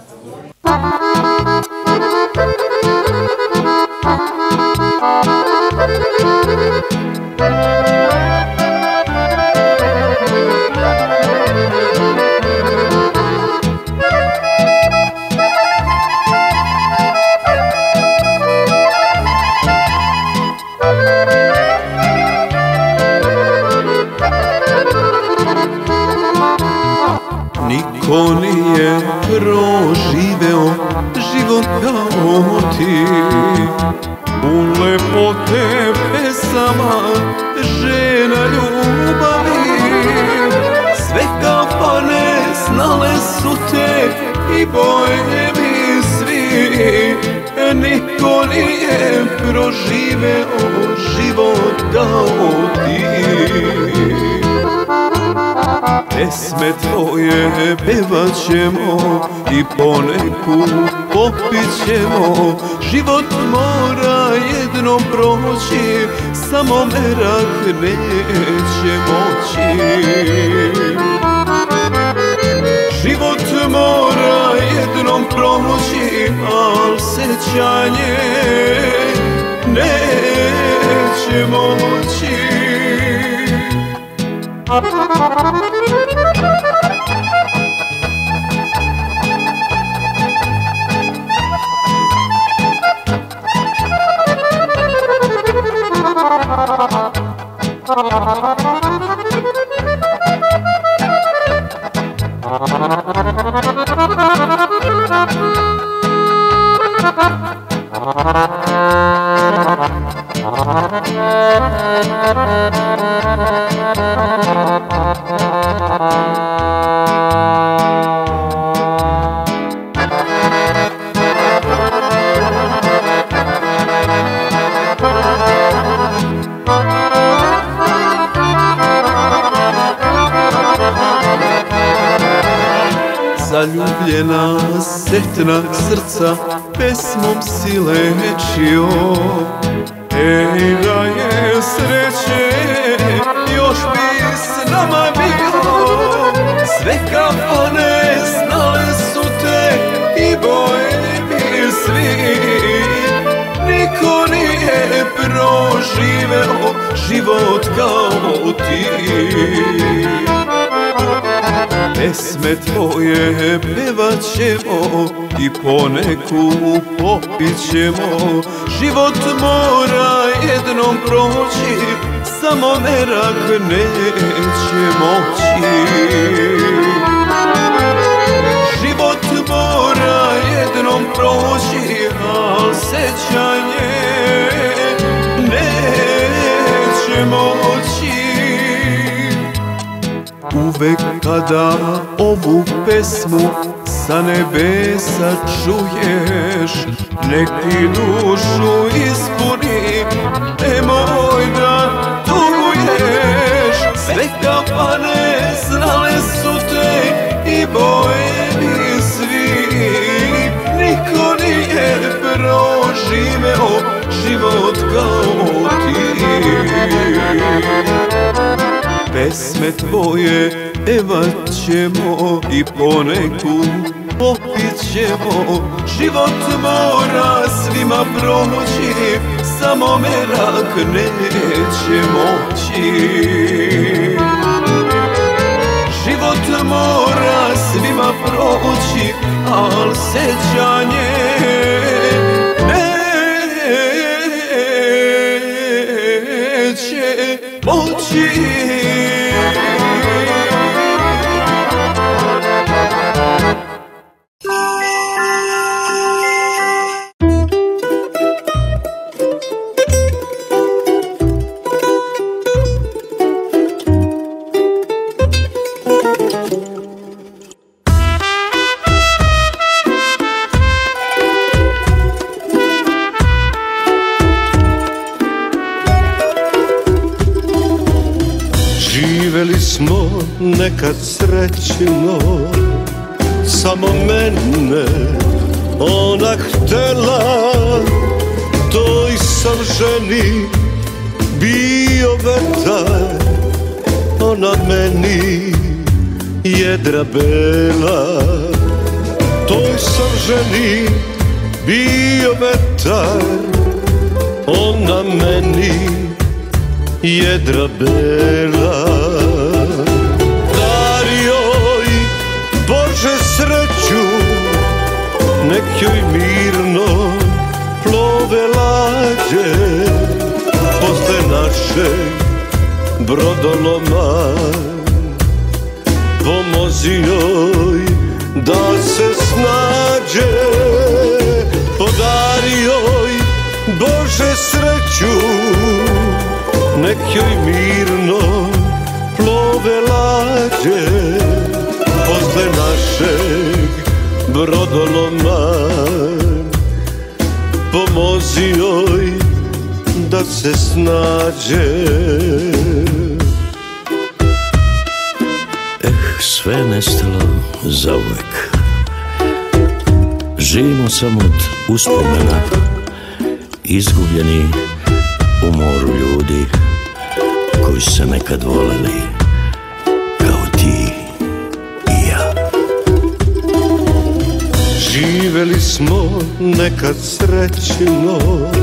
Niko nije proživeo život kao ti, pun lepote pesama, žena ljubavi. Sve kafane znale su te i bojevi svi, niko nije proživeo život kao ti. Pesme tvoje pevat ćemo i poneku popit ćemo. Život mora jednom proći, samo merak neće moći. Život mora jednom proći, al sećanje neće moći. Zaljubljena setna srca pesmom si lečio. Ej, da je sreće, još bi s nama bio. Sve kafane znale su te i bojevi svi. Niko nije proživeo život kao ti. Pesme tvoje pevat ćemo i poneku popit ćemo. Život mora jednom proći, samo merak neće moći. Život mora jednom proći, al sećanje neće moći. Uvek kada ovu pesmu sa nebesa čuješ, nek ti dušu ispuni, nemoj da tuguješ. Sve kafane znale su te i bojevi svi. Niko nije proživeo pesme tvoje pevat ćemo i poneku popit ćemo. Život mora svima proći, samo merak neće moći. Život mora svima proći, al sećanje neće moći. Živeli smo nekad srećno, samo mene ona htela. Toj sam ženi bio vetar, ona meni jedra bela. Toj sam ženi bio vetar, ona meni jedra bela. Dari joj Bože sreću, nek joj mirno plove lađe posle našeg brodoloma. Pomozi joj da se snađe, podari joj Bože sreću, nek joj mirno plove lađe posle našeg brodoloma. Pomozi joj da se snađe. Sve nestalo zauvek. Živimo samo od uspomena, izgubljeni u moru ljudi koji su se nekad voleli kao ti i ja. Živeli smo nekad srećno,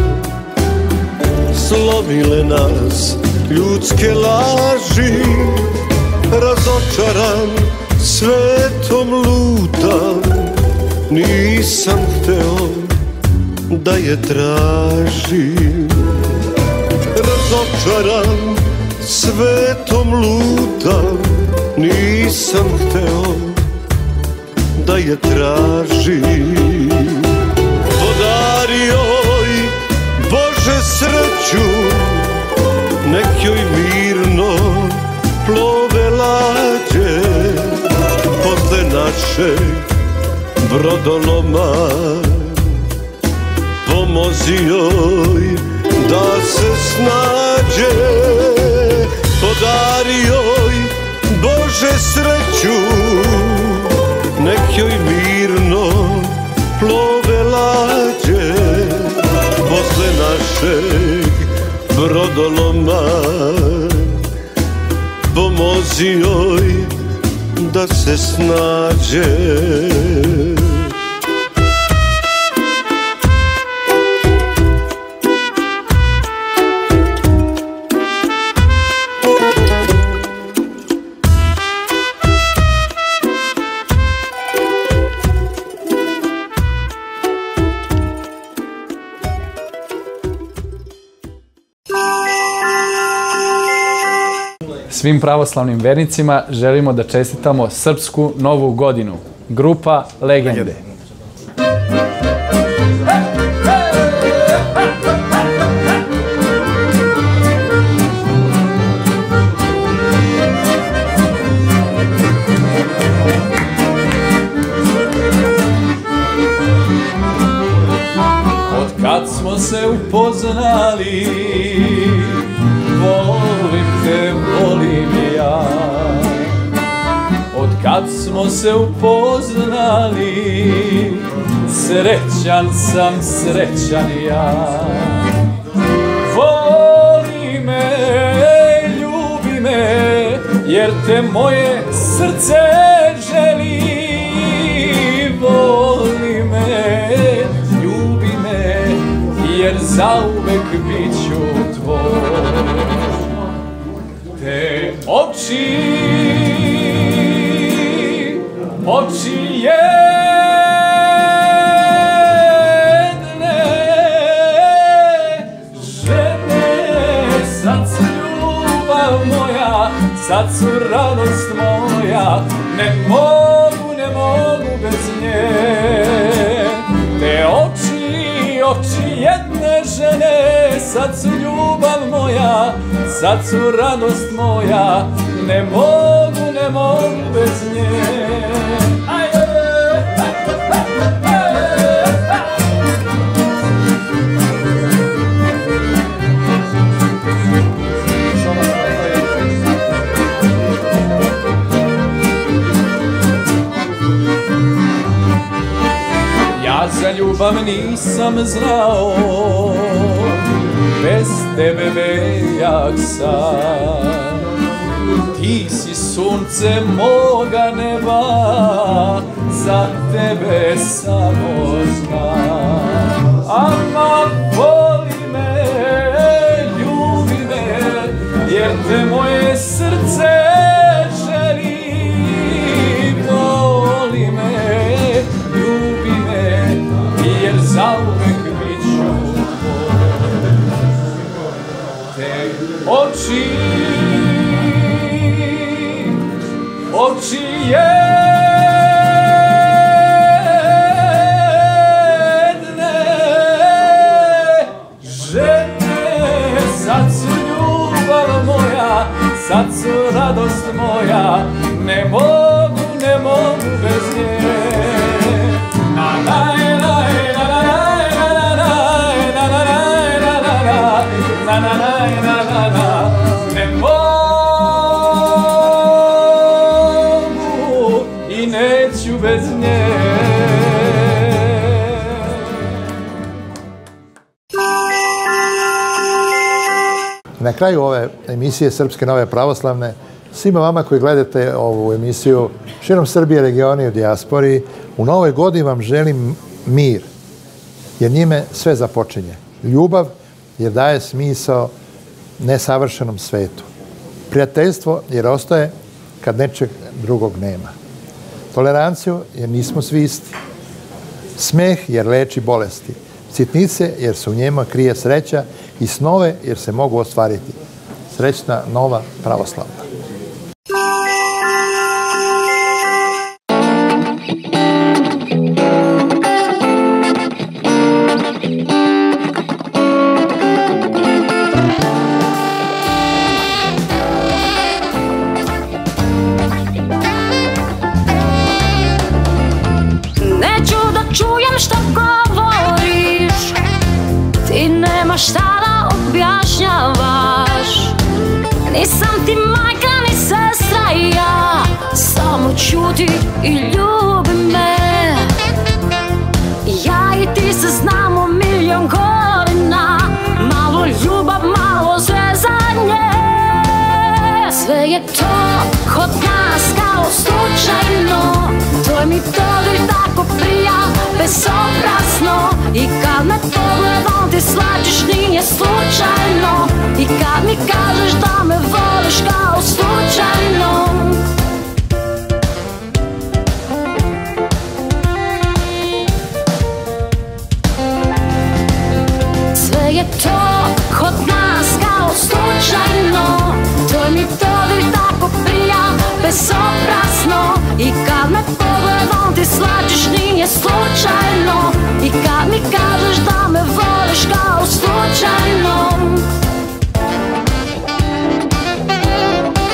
slomile nas ljudske laži. Razočaran svetom lutam, nisam hteo da je tražim. Razočaran svetom lutam, nisam hteo da je tražim. Podari joj Bože sreću, nek joj mirno plove lađe posle našeg brodoloma. Pomozi joj da se snađe, podari joj Bože sreću, nek joj mirno plove lađe posle našeg brodoloma. Pomozi joj da se snađe. Svim pravoslavnim vernicima želimo da čestitamo Srpsku novu godinu. Grupa Legende. Od kad smo se upoznali, volim te, volim ja. Od kad smo se upoznali, srećan sam, srećan ja. Voli me, ljubi me, jer jer te moje srce želi. Voli me, ljubi me, jer zauvek bit ću tvoj. Te oči jedne, žene, sad su ljubav moja, sad su radost moja, ne mogu bez nje. Te oči jedne žene, sad su ljubav moja, sad su radost moja, ne mogu bez nje. Ja za ljubav nisam znao, bez tebe bejak sam. Ti si sunce moga neba, za tebe samo znam. Ama voli me, ljubi me, jer te moje srce želi. Voli me, ljubi me, jer zauvek bit ću tvoj. Te oči jedne, žene, sad su ljubav moja, sad su radost moja, ne mogu bez nje. Ne mogu i neću bez nje. Na kraju ove emisije Srpske nove pravoslavne, svima vama koji gledate ovu emisiju širom Srbije, regioni i u dijaspori, u novoj godini vam želim mir, jer njime sve započinje. Ljubav, jer daje smisao nesavršenom svetu. Prijateljstvo, jer ostaje kad nečeg drugog nema. Toleranciju, jer nismo svi isti. Smeh, jer leči bolesti. Sitnice, jer se u njima krije sreća, i snove, jer se mogu ostvariti. Srećna nova pravoslavna. Neću da čujem šta govoriš, ti nemaš šta da objašnjavaš. Nisam ti majka ni sestra i ja, samo ćuti i ljubi me. Ja i ti se znamo milion godina, malo ljubav, malo zvezanje. Sve je to kod nas kao slučajno, tvoj mi dodir tako prija, bezobrazno. I kad me pogledom ti shvatiš nije slučajno, i kad mi kažeš da me voliš kao slučajno. Sve je to kod nas kao slučajno, tvoj mi dodir tako prija, bezobrazno. I kad me pogledom ti shvatiš nije slučajno, i kad mi kažeš da me voliš kao slučajno.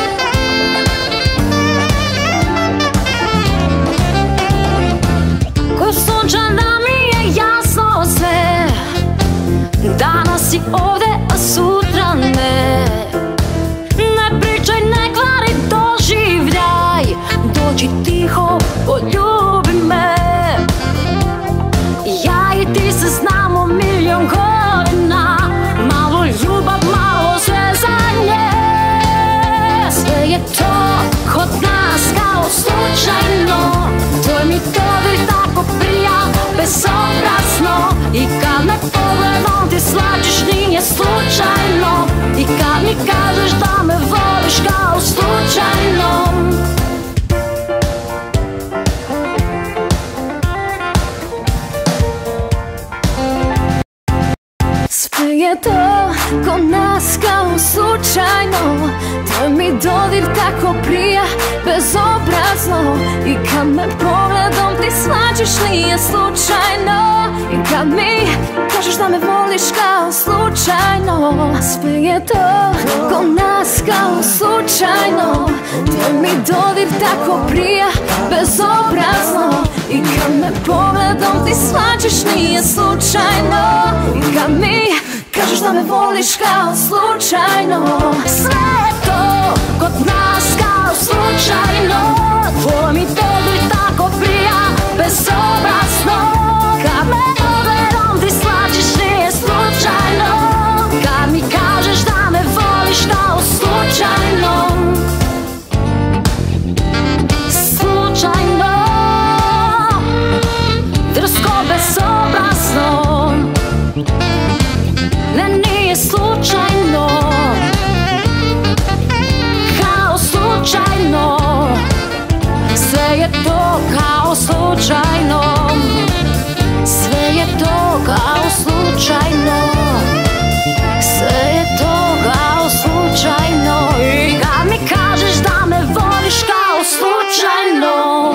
je to ko nas kao slučajno, tvoj mi dodir tako prija bezobrazno. I kad me pogledom ti svađaš nije slučajno, i kad mi kažeš da me voliš kao slučajno, sve je to ko nas kao slučajno, tvoj mi dodir tako prija bezobrazno. I kad me pogledom ti svađaš nije slučajno, i kad mi kažeš da me voliš kao slučajno, sve je to kod nas kao slučajno, tvoj mi dodir tako prija bezobrazno. Kad me pogledom ti svađaš nije slučajno, kad mi kažeš da me voliš kao slučajno, slučajno, drsko bezobrazno. Ne, nije slučajno, kao slučajno, sve je to kao slučajno, sve je to kao slučajno, sve je to kao slučajno. I kad mi kažeš da me voliš kao slučajno.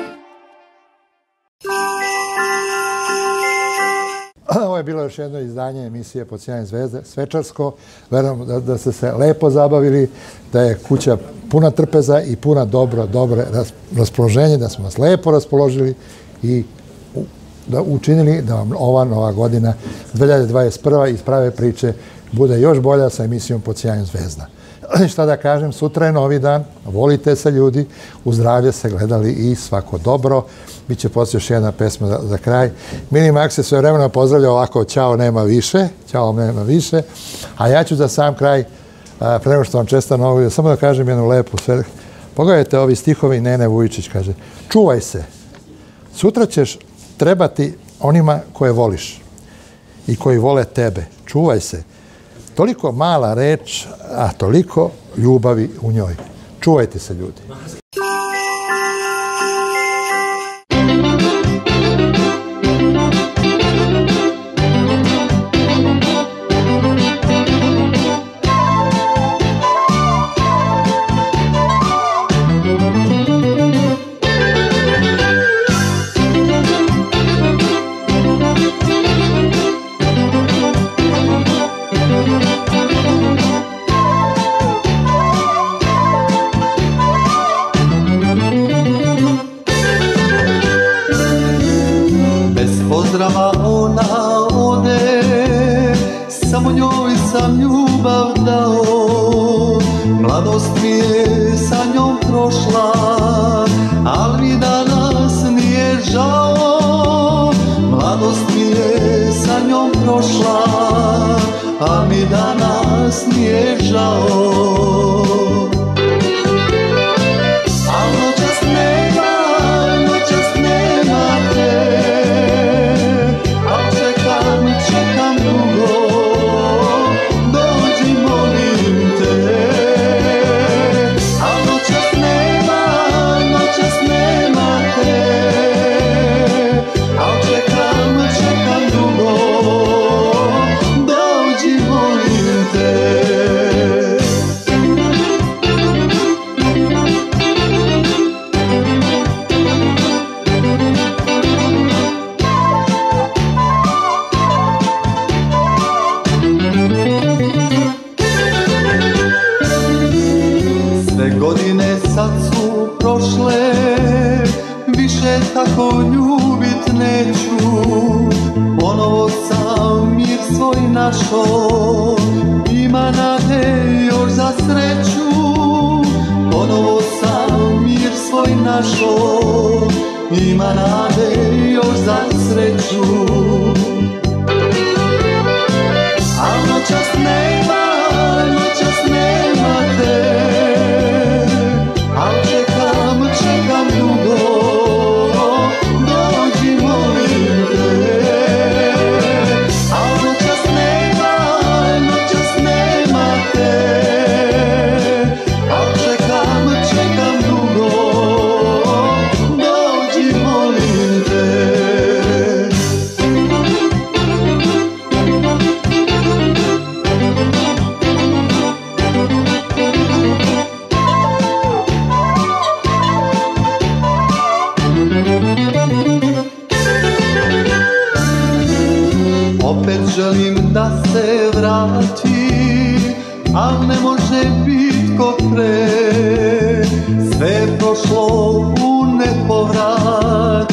Ovo je bilo još jedno izdanje emisije Pod sjajem zvezde, svečarsko. Verujem da ste se lepo zabavili, da je kuća puna trpeza i puna dobre raspoloženje, da smo vas lepo raspoložili i da učinili da vam ova nova godina 2021. iz prave priče bude još bolja sa emisijom Pod sjajem zvezda. Šta da kažem, sutra je novi dan, volite se ljudi, u zdravlje se gledali i svako dobro. Biće poslije još jedna pesma za kraj. Mini Max se sve vremena pozdravlja ovako, ćao nema više, a ja ću za sam kraj, pre nego što vam čestam novu godinu, samo da kažem jednu lepu stvar. Pogledajte ovi stihovi Nene Vujičić, kaže, čuvaj se, sutra ćeš trebati onima koje voliš i koji vole tebe, čuvaj se. Toliko mala reč, a toliko ljubavi u njoj. Čuvajte se, ljudi. Pozdrava ona ode, samo njoj sam ljubav dao. Mladost mi je sa njom prošla, al mi danas nije žao. Mladost mi je sa njom prošla, al mi danas nije žao. Al noćas nema te, čekam dugo, dođi molim te. A noćas nema te, a čekam dugo, dođi molim te. Godine sad su prošle, više tako ljubit neću. Ponovo sam mir svoj našo, ima nade još za sreću. Ponovo sam mir svoj našo, ima nade još za sreću. A noćas nema te, al čekam dugo, dođi molim te. Al noćas nema te, al čekam dugo, dođi molim te. želim da se vrati, al ne može bit ko pre. Sve je prošlo u nepovrat,